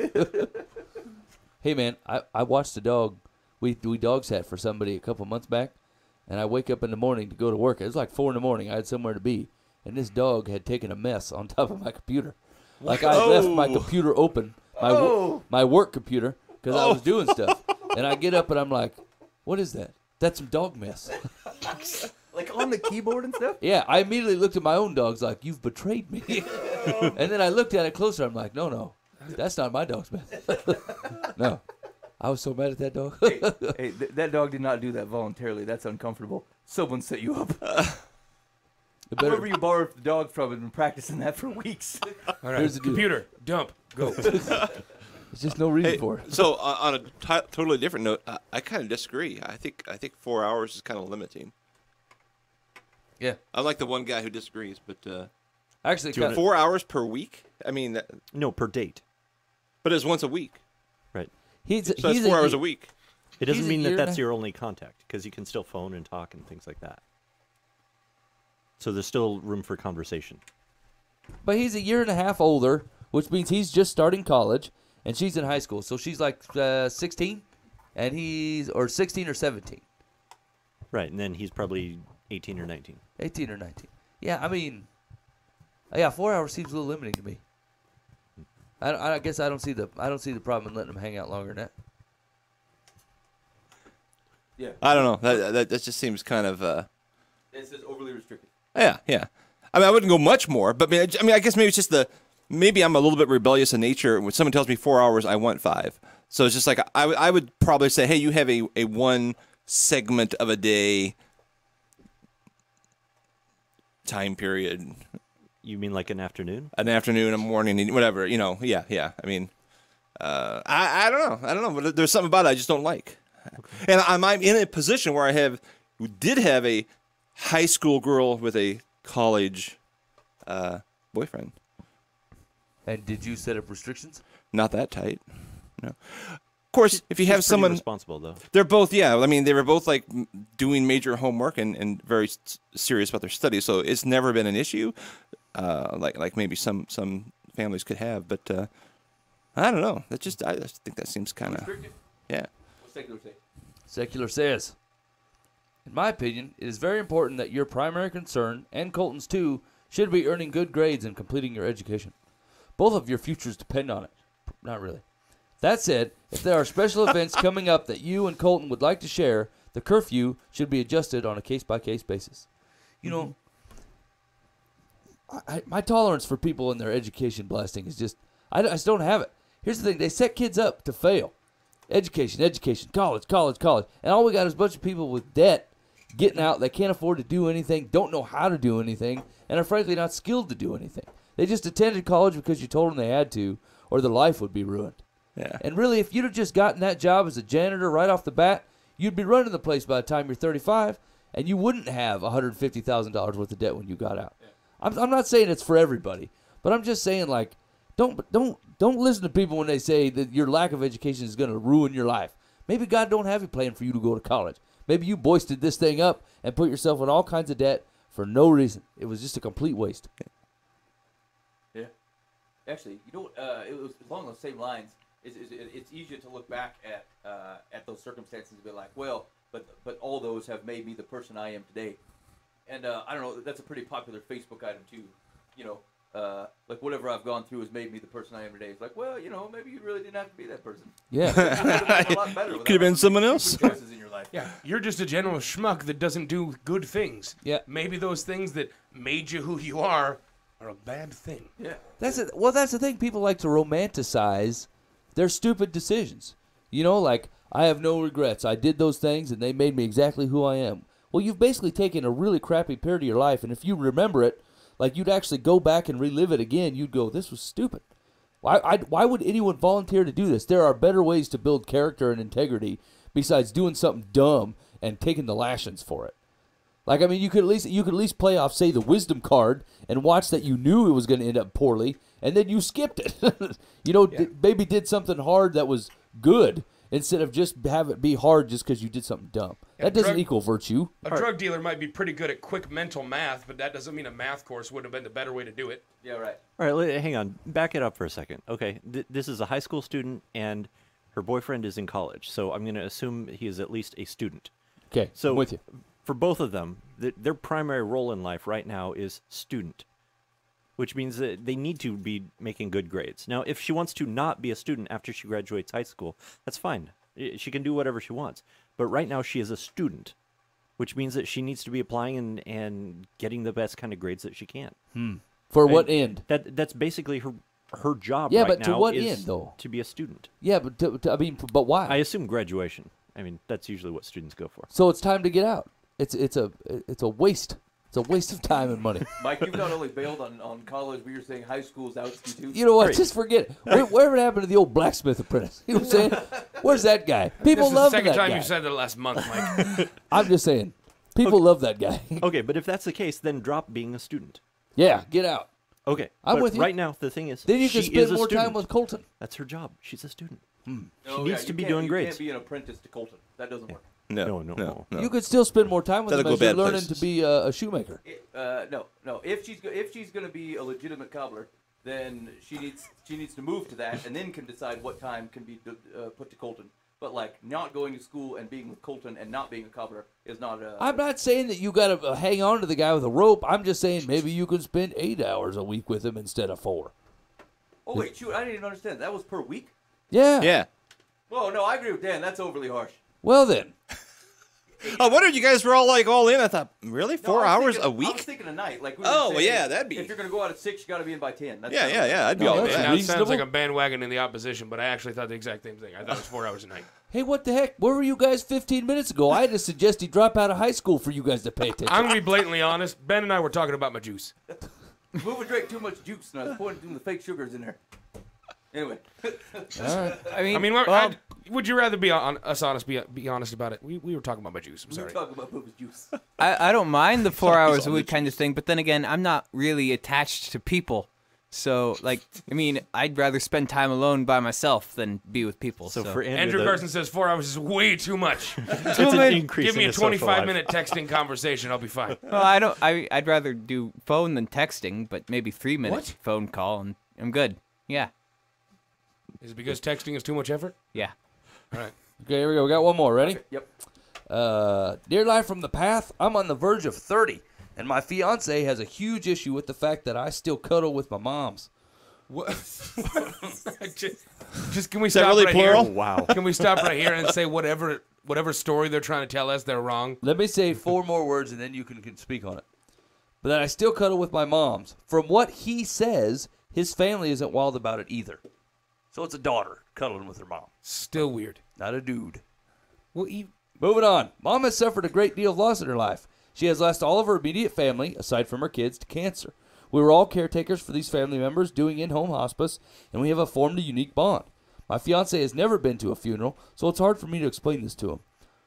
Hey man, I, I watched a dog. We we dog sat for somebody a couple months back, and I wake up in the morning to go to work. It was like four in the morning. I had somewhere to be, and this dog had taken a mess on top of my computer. Like I left my computer open, my wo- Oh. my work computer, because I was doing stuff. And I get up and I'm like, "What is that? That's some dog mess." Like on the keyboard and stuff? Yeah, I immediately looked at my own dogs like, "You've betrayed me." And then I looked at it closer. I'm like, "No, no, that's not my dog's mess." No, I was so mad at that dog. Hey, th- that dog did not do that voluntarily. That's uncomfortable. Someone set you up. It better- Whoever you borrowed the dog from has been practicing that for weeks. All right, Here's the deal. computer, dump, go. There's just no reason Hey, for it. so uh, on a t- totally different note, I, I kind of disagree. I think I think four hours is kind of limiting. Yeah, I'm like the one guy who disagrees, but uh, actually, Do you kinda- four hours per week. I mean, that, No, per date. but it's once a week, Right. he's so that's he's four a, hours a week. It doesn't He's a mean year that and that's a- your only contact because you can still phone and talk and things like that. So there's still room for conversation. But he's a year and a half older, which means he's just starting college, and she's in high school. So she's like uh, sixteen, and he's or sixteen or seventeen, Right. And then he's probably eighteen or nineteen. eighteen or nineteen. Yeah, I mean, yeah, four hours seems a little limiting to me. I, I guess I don't see the I don't see the problem in letting them hang out longer than that. Yeah. I don't know. That that, that just seems kind of. Uh, It's just overly restricted. Yeah, yeah. I mean, I wouldn't go much more, but I mean, I- I mean, I guess maybe it's just the maybe I'm a little bit rebellious in nature. When someone tells me four hours, I want five. So it's just like I, w- I would probably say, hey, you have a, a one segment of a day time period, You mean like an afternoon? an afternoon, a morning, whatever. You know, yeah, yeah. I mean, uh, I I don't know, I don't know, but there's something about it I just don't like. And I'm I'm in a position where I have did have a high school girl with a college uh, boyfriend. And did you set up restrictions? Not that tight. No. Of course, if you She's have pretty someone, responsible though. they're both, yeah. I mean, they were both like m- doing major homework and, and very s- serious about their studies. So it's never been an issue, uh, like like maybe some some families could have. But uh, I don't know. That just I just think that seems kind of Restricted? yeah. Secular say. Secular says, in my opinion, it is very important that your primary concern, and Colton's too, should be earning good grades and completing your education. Both of your futures depend on it. Not really. That said, if there are special events coming up that you and Colton would like to share, the curfew should be adjusted on a case-by-case basis. You know, I, I, my tolerance for people in their education blasting is just, I, I just don't have it. Here's the thing. They set kids up to fail. education, education, college, college, college. And all we got is a bunch of people with debt getting out. They can't afford to do anything, don't know how to do anything, and are frankly not skilled to do anything. They just attended college because you told them they had to, or their life would be ruined. Yeah. And really, if you'd have just gotten that job as a janitor right off the bat, you'd be running the place by the time you're thirty-five, and you wouldn't have one hundred fifty thousand dollars worth of debt when you got out. Yeah. I'm, I'm not saying it's for everybody, but I'm just saying, like, don't don't don't listen to people when they say that your lack of education is going to ruin your life. Maybe God don't have a plan for you to go to college. Maybe you boisted this thing up and put yourself in all kinds of debt for no reason. It was just a complete waste. Yeah. Actually, you know, uh, it was along those same lines. It's, it's, it's easier to look back at uh, at those circumstances and be like, well, but but all those have made me the person I am today. And uh, I don't know, that's a pretty popular Facebook item too. You know, uh, like whatever I've gone through has made me the person I am today. It's like, well, you know, maybe you really didn't have to be that person. Yeah. Could have been someone else. Choices in your life. Yeah, you're just a general schmuck that doesn't do good things. Yeah. Maybe those things that made you who you are are a bad thing. Yeah. That's it. Well, that's the thing. People like to romanticize their stupid decisions. You know, like, I have no regrets. I did those things, and they made me exactly who I am. Well, you've basically taken a really crappy period of your life, and if you remember it, like, you'd actually go back and relive it again, you'd go, this was stupid. Why, I, why would anyone volunteer to do this? There are better ways to build character and integrity besides doing something dumb and taking the lashings for it. Like, I mean, you could at least you could at least play off, say, the wisdom card and watch that you knew it was going to end up poorly, and then you skipped it. you know, Yeah. d- maybe did something hard that was good instead of just have it be hard just because you did something dumb. Yeah, that doesn't drug- equal virtue. A drug dealer might be pretty good at quick mental math, but that doesn't mean a math course wouldn't have been the better way to do it. Yeah, right. All right, li- hang on. Back it up for a second. Okay, th- this is a high school student, and her boyfriend is in college. So I'm going to assume he is at least a student. Okay, So I'm with you. for both of them, th- their primary role in life right now is student, which means that they need to be making good grades. Now, if she wants to not be a student after she graduates high school, that's fine. I- She can do whatever she wants. But right now, she is a student, which means that she needs to be applying and, and getting the best kind of grades that she can. For And what end? That that's basically her her job Yeah, right but to now what is end, though? to be a student. Yeah, but to, to, I mean, but why? I assume graduation. I mean, that's usually what students go for. so it's time to get out. It's it's a it's a waste. It's a waste of time and money. Mike, you've not only bailed on, on college, but you're saying high school's out to you too. You know what? Great. Just forget it. Where, whatever happened to the old blacksmith apprentice? You know what I'm saying? Where's that guy? People This is the love second that time guy. you've said that last month, Mike. I'm just saying. People love that guy. Okay, but if that's the case, then drop being a student. yeah, get out. Okay, I'm but with you. right now the thing is, Then you she can is spend a more student. time with Colton. That's her job. She's a student. No, She needs you to be can't- doing you grades. can't be an apprentice to Colton. That doesn't work. No, No, no, no, no. no. You could still spend more time with That'll him as go you're bad learning places. to be a, a shoemaker. It, uh, no, no. If she's go- if she's going to be a legitimate cobbler, then she needs she needs to move to that, and then can decide what time can be uh, put to Colton. But like not going to school and being with Colton and not being a cobbler is not a. I'm not saying that you got to hang on to the guy with a rope. I'm just saying maybe you could spend eight hours a week with him instead of four. Oh wait, shoot! I didn't even understand. That was per week. Yeah. Yeah. Whoa, no, I agree with Dan. That's overly harsh. Well then. I wondered you guys were all like all in. I thought, really, No, four I was hours thinking- a I was week? thinking a night. Like we were Oh, well, saying, yeah, that'd be- If you're going to go out at six, you got to be in by ten. That's Yeah, kind yeah, of- yeah. I'd be No, all that's in. Now it reasonable. sounds like a bandwagon in the opposition, but I actually thought the exact same thing. I thought it was four hours a night. Hey, what the heck? Where were you guys fifteen minutes ago? I had to suggest he drop out of high school for you guys to pay attention. I'm gonna be blatantly honest. Ben and I were talking about my juice. Move and drink too much juice, and I was pointing the fake sugars in there. Anyway, I mean, I mean, what- well, I'd- would you rather be on, us honest? Be, be honest about it. We, we were talking about my juice. I'm we sorry. were talking about poop's juice. I, I don't mind the four He's hours a on week the kind of thing, but then again, I'm not really attached to people. So, like, I mean, I'd rather spend time alone by myself than be with people. So, So, for Andrew, Andrew the- Carson says four hours is way too much. it's an increase Give me in a his social life. twenty-five minute texting conversation. I'll be fine. well, I don't. I I'd rather do phone than texting, but maybe three minute What? phone call and I'm good. Yeah, Is it because texting is too much effort? yeah. All right. Okay, here we go. We got one more. Ready? Yep. Uh, Dear Life from the Path, I'm on the verge of thirty, and my fiance has a huge issue with the fact that I still cuddle with my moms. What? just, just can we that stop really right plural? here? Wow. Can we stop right here and say whatever whatever story they're trying to tell us, they're wrong? Let me say four more words, and then you can, can speak on it. But that I still cuddle with my moms. From what he says, his family isn't wild about it either. So it's a daughter cuddling with her mom, Still weird. not a dude. Well, you, Moving on. Mom has suffered a great deal of loss in her life. She has lost all of her immediate family, aside from her kids, to cancer. We were all caretakers for these family members, doing in-home hospice, and we have formed a unique bond. My fiance has never been to a funeral, so it's hard for me to explain this to him.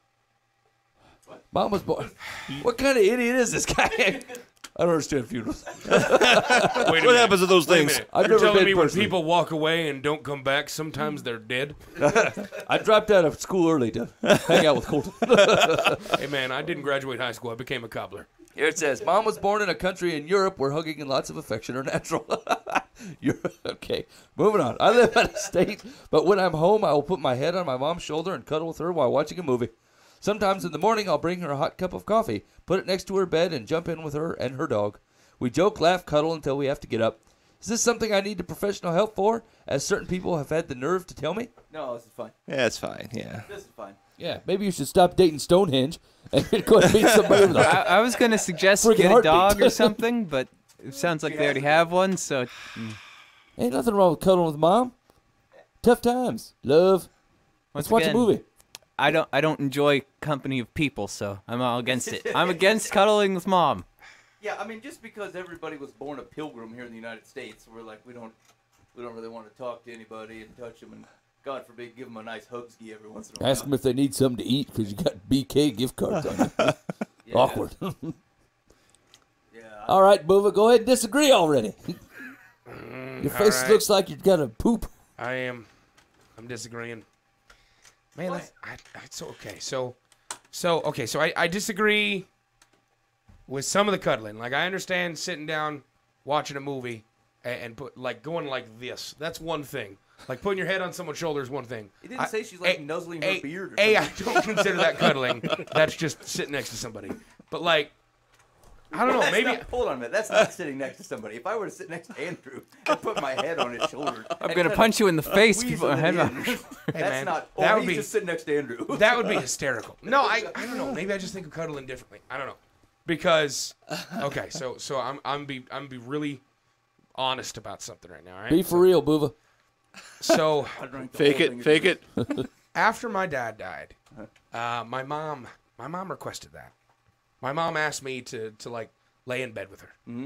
Mom was born. What kind of idiot is this guy? I don't understand funerals. wait a What minute. happens to those Wait a things? minute. I've You're never telling been me when personally. people walk away and don't come back, sometimes they're dead? I dropped out of school early to hang out with Colton. Hey, man, I didn't graduate high school. I became a cobbler. Here it says, Mom was born in a country in Europe where hugging and lots of affection are natural. Europe, okay, moving on. I live out of state, but when I'm home, I will put my head on my mom's shoulder and cuddle with her while watching a movie. Sometimes in the morning, I'll bring her a hot cup of coffee, put it next to her bed, and jump in with her and her dog. We joke, laugh, cuddle until we have to get up. Is this something I need professional help for, as certain people have had the nerve to tell me? No, this is fine. Yeah, it's fine. Yeah. This is fine. Yeah, maybe you should stop dating Stonehenge and go and meet somebody with a I, I was gonna suggest Friggin' get a heartbeat. dog or something, but it sounds like they already have one. So Ain't nothing wrong with cuddling with Mom. Tough times. Love. once Let's watch again, a movie. I don't I don't enjoy company of people, so I'm all against it. I'm against cuddling with Mom. Yeah, I mean, just because everybody was born a pilgrim here in the United States, we're like, we don't, we don't really want to talk to anybody and touch them, and God forbid, give them a nice hugski every once in a while. Ask them if they need something to eat because you got B K gift cards on you. Yeah. Awkward. Yeah. All right, Bova, go ahead and disagree already. Your face all right. looks like you've got a poop. I am. I'm disagreeing. Man, What? I, I, it's okay. So, so okay. So I, I disagree with some of the cuddling. Like I understand sitting down, watching a movie, and, and put like going like this. That's one thing. Like putting your head on someone's shoulder is one thing. He didn't I- say she's like A- nuzzling her A, beard or A, I something. don't consider that cuddling. That's just sitting next to somebody. But like, I don't know. That's Maybe not- hold on a minute. That's not sitting next to somebody. If I were to sit next to Andrew and put my head on his shoulder, I'm gonna punch you in the face. Keep my head on. Hey, That's man, not. Oh, that would he's be- just sitting next to Andrew. that would be hysterical. No, I, I don't know. Maybe I just think of cuddling differently. I don't know. Because okay, so so I'm I'm be I'm be really honest about something right now. All right. Be for real, Bova. So I drank the Fake whole it. thing. Fake it. after my dad died, uh, my mom my mom requested that. My mom asked me to to like lay in bed with her Mm-hmm.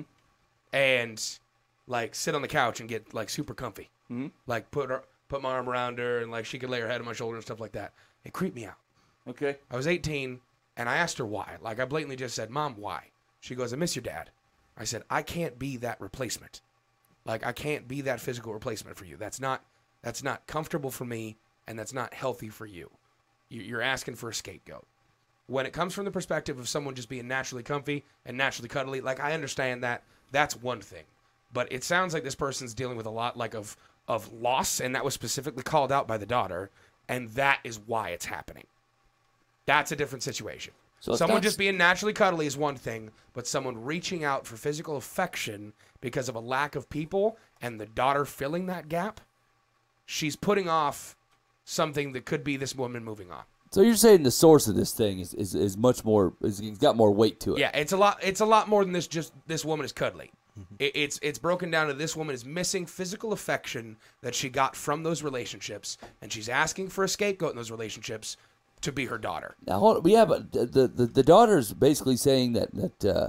and like sit on the couch and get like super comfy. Mm-hmm. Like put her put my arm around her and like she could lay her head on my shoulder and stuff like that. It creeped me out. Okay. I was eighteen, and I asked her why. Like, I blatantly just said, Mom, why? She goes, I miss your dad. I said, I can't be that replacement. Like, I can't be that physical replacement for you. That's not that's not comfortable for me, and that's not healthy for you. You- You're asking for a scapegoat. When it comes from the perspective of someone just being naturally comfy and naturally cuddly, like, I understand that. That's one thing. But it sounds like this person's dealing with a lot, like, of, of loss, and that was specifically called out by the daughter, and that is why it's happening. That's a different situation. So if someone that's- just being naturally cuddly is one thing, but someone reaching out for physical affection because of a lack of people and the daughter filling that gap, she's putting off something that could be this woman moving on. So you're saying the source of this thing is, is, is much more, is, it's got more weight to it. Yeah, it's a lot. It's a lot more than this. Just this woman is cuddly. It, it's it's broken down to this woman is missing physical affection that she got from those relationships, and she's asking for a scapegoat in those relationships to be her daughter. Now, hold on. Yeah, but the, the, the daughter's basically saying that, that uh,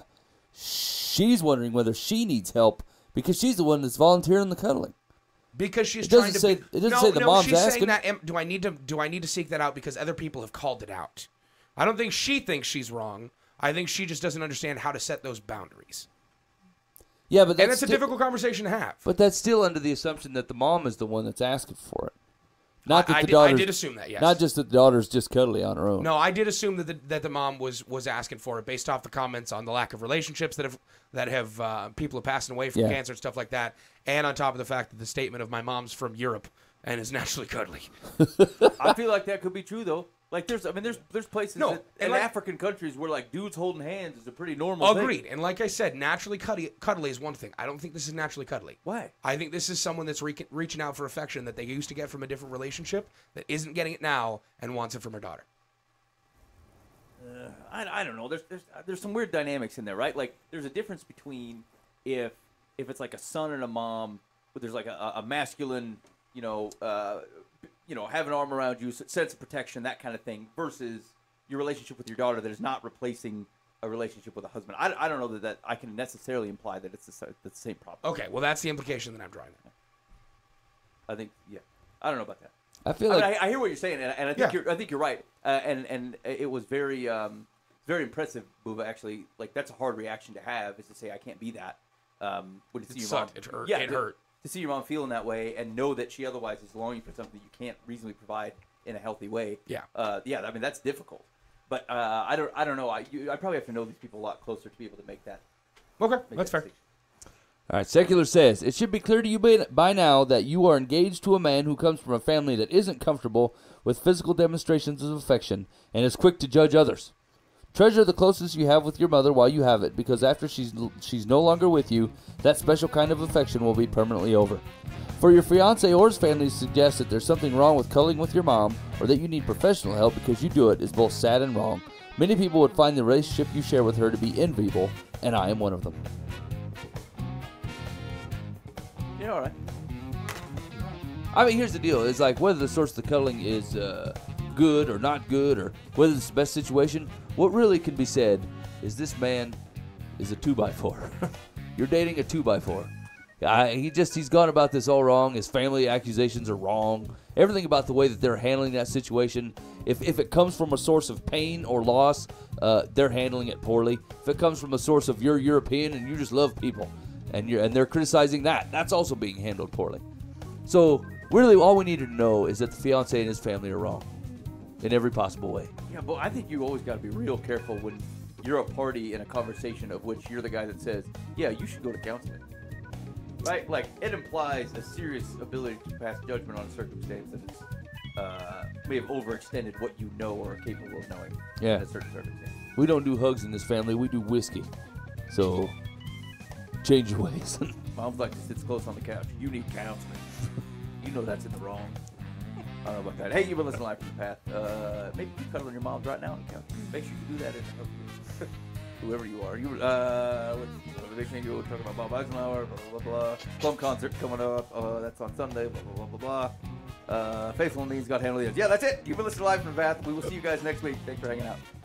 she's wondering whether she needs help because she's the one that's volunteering the cuddling. Because she's It doesn't trying to. say- be, it doesn't no, say the no, mom's she's asking. saying that. am- Do I need to? Do I need to seek that out because other people have called it out? I don't think she thinks she's wrong. I think she just doesn't understand how to set those boundaries. Yeah, but that's And it's a still- difficult conversation to have. But that's still under the assumption that the mom is the one that's asking for it. Not that I, I the did, I daughter's did assume that. Yes. not just that the daughter's just cuddly on her own. No, I did assume that the, that the mom was was asking for it based off the comments on the lack of relationships that have that have uh, people have passed away from Yeah. cancer and stuff like that, and on top of the fact that the statement of my mom's from Europe and is naturally cuddly. I feel like that could be true though. Like there's, I mean, there's there's places No, that, and in like- African countries where like dudes holding hands is a pretty normal thing. Agreed. And like I said, naturally cuddly, cuddly is one thing. I don't think this is naturally cuddly. Why? I think this is someone that's re- reaching out for affection that they used to get from a different relationship that isn't getting it now and wants it from her daughter. I, I don't know. There's there's there's some weird dynamics in there, right? Like there's a difference between if if it's like a son and a mom, but there's like a, a masculine, you know, uh, you know, have an arm around you, sense of protection, that kind of thing, versus your relationship with your daughter that is not replacing a relationship with a husband. I, I don't know that, that I can necessarily imply that it's the, the same problem. Okay, well, that's the implication that I'm drawing. I think, yeah. I don't know about that. I feel I, like mean, I, I hear what you're saying, and, and I think Yeah. you're I think you're right. Uh, and and it was very um, very impressive, Buva. Actually, like that's a hard reaction to have, is to say I can't be that. Um, when you see It your sucked. mom, It hurt. Yeah, It to, hurt. to see your mom feeling that way and know that she otherwise is longing for something you can't reasonably provide in a healthy way. Yeah. Uh, yeah. I mean, that's difficult. But uh, I don't I don't know. I you, I probably have to know these people a lot closer to be able to make that. Okay, Make that's that fair. decision. All right, Secular says, it should be clear to you by, by now that you are engaged to a man who comes from a family that isn't comfortable with physical demonstrations of affection and is quick to judge others. Treasure the closeness you have with your mother while you have it, because after she's she's no longer with you, that special kind of affection will be permanently over. For your fiance or his family to suggest that there's something wrong with cuddling with your mom or that you need professional help because you do it is both sad and wrong. Many people would find the relationship you share with her to be enviable, and I am one of them. Yeah, all right. I mean, here's the deal. It's like whether the source of the cuddling is uh, good or not good, or whether it's the best situation, what really can be said is this man is a two by four. You're dating a two by four. I, he just, he's gone about this all wrong. His family accusations are wrong. Everything about the way that they're handling that situation, if, if it comes from a source of pain or loss, uh, they're handling it poorly. If it comes from a source of you're European and you just love people, and you're and they're criticizing that, that's also being handled poorly. So really all we need to know is that the fiancé and his family are wrong in every possible way. Yeah, but I think you always got to be real careful when you're a party in a conversation of which you're the guy that says, yeah, you should go to counseling. Right? Like, it implies a serious ability to pass judgment on a circumstance that is, uh, may have overextended what you know or are capable of knowing Yeah. in a certain circumstance. We don't do hugs in this family. We do whiskey. So change your ways. Mom's like sits close on the couch. You need counseling. You know that's in the wrong. I don't know about that. Hey, you've been listening live from the path. Uh, maybe you cuddle on your mom's right now on the couch. Make sure you do that in the whoever you are. You uh, let's see, uh, the big thing you were talking about Bob Eisenhower, blah blah blah blah. Plum concert coming up. Uh, that's on Sunday. Blah blah blah blah blah. Uh, Faithful Means God Handle the Ends. Yeah, that's it. You've been listening live from the path. We will see you guys next week. Thanks for hanging out.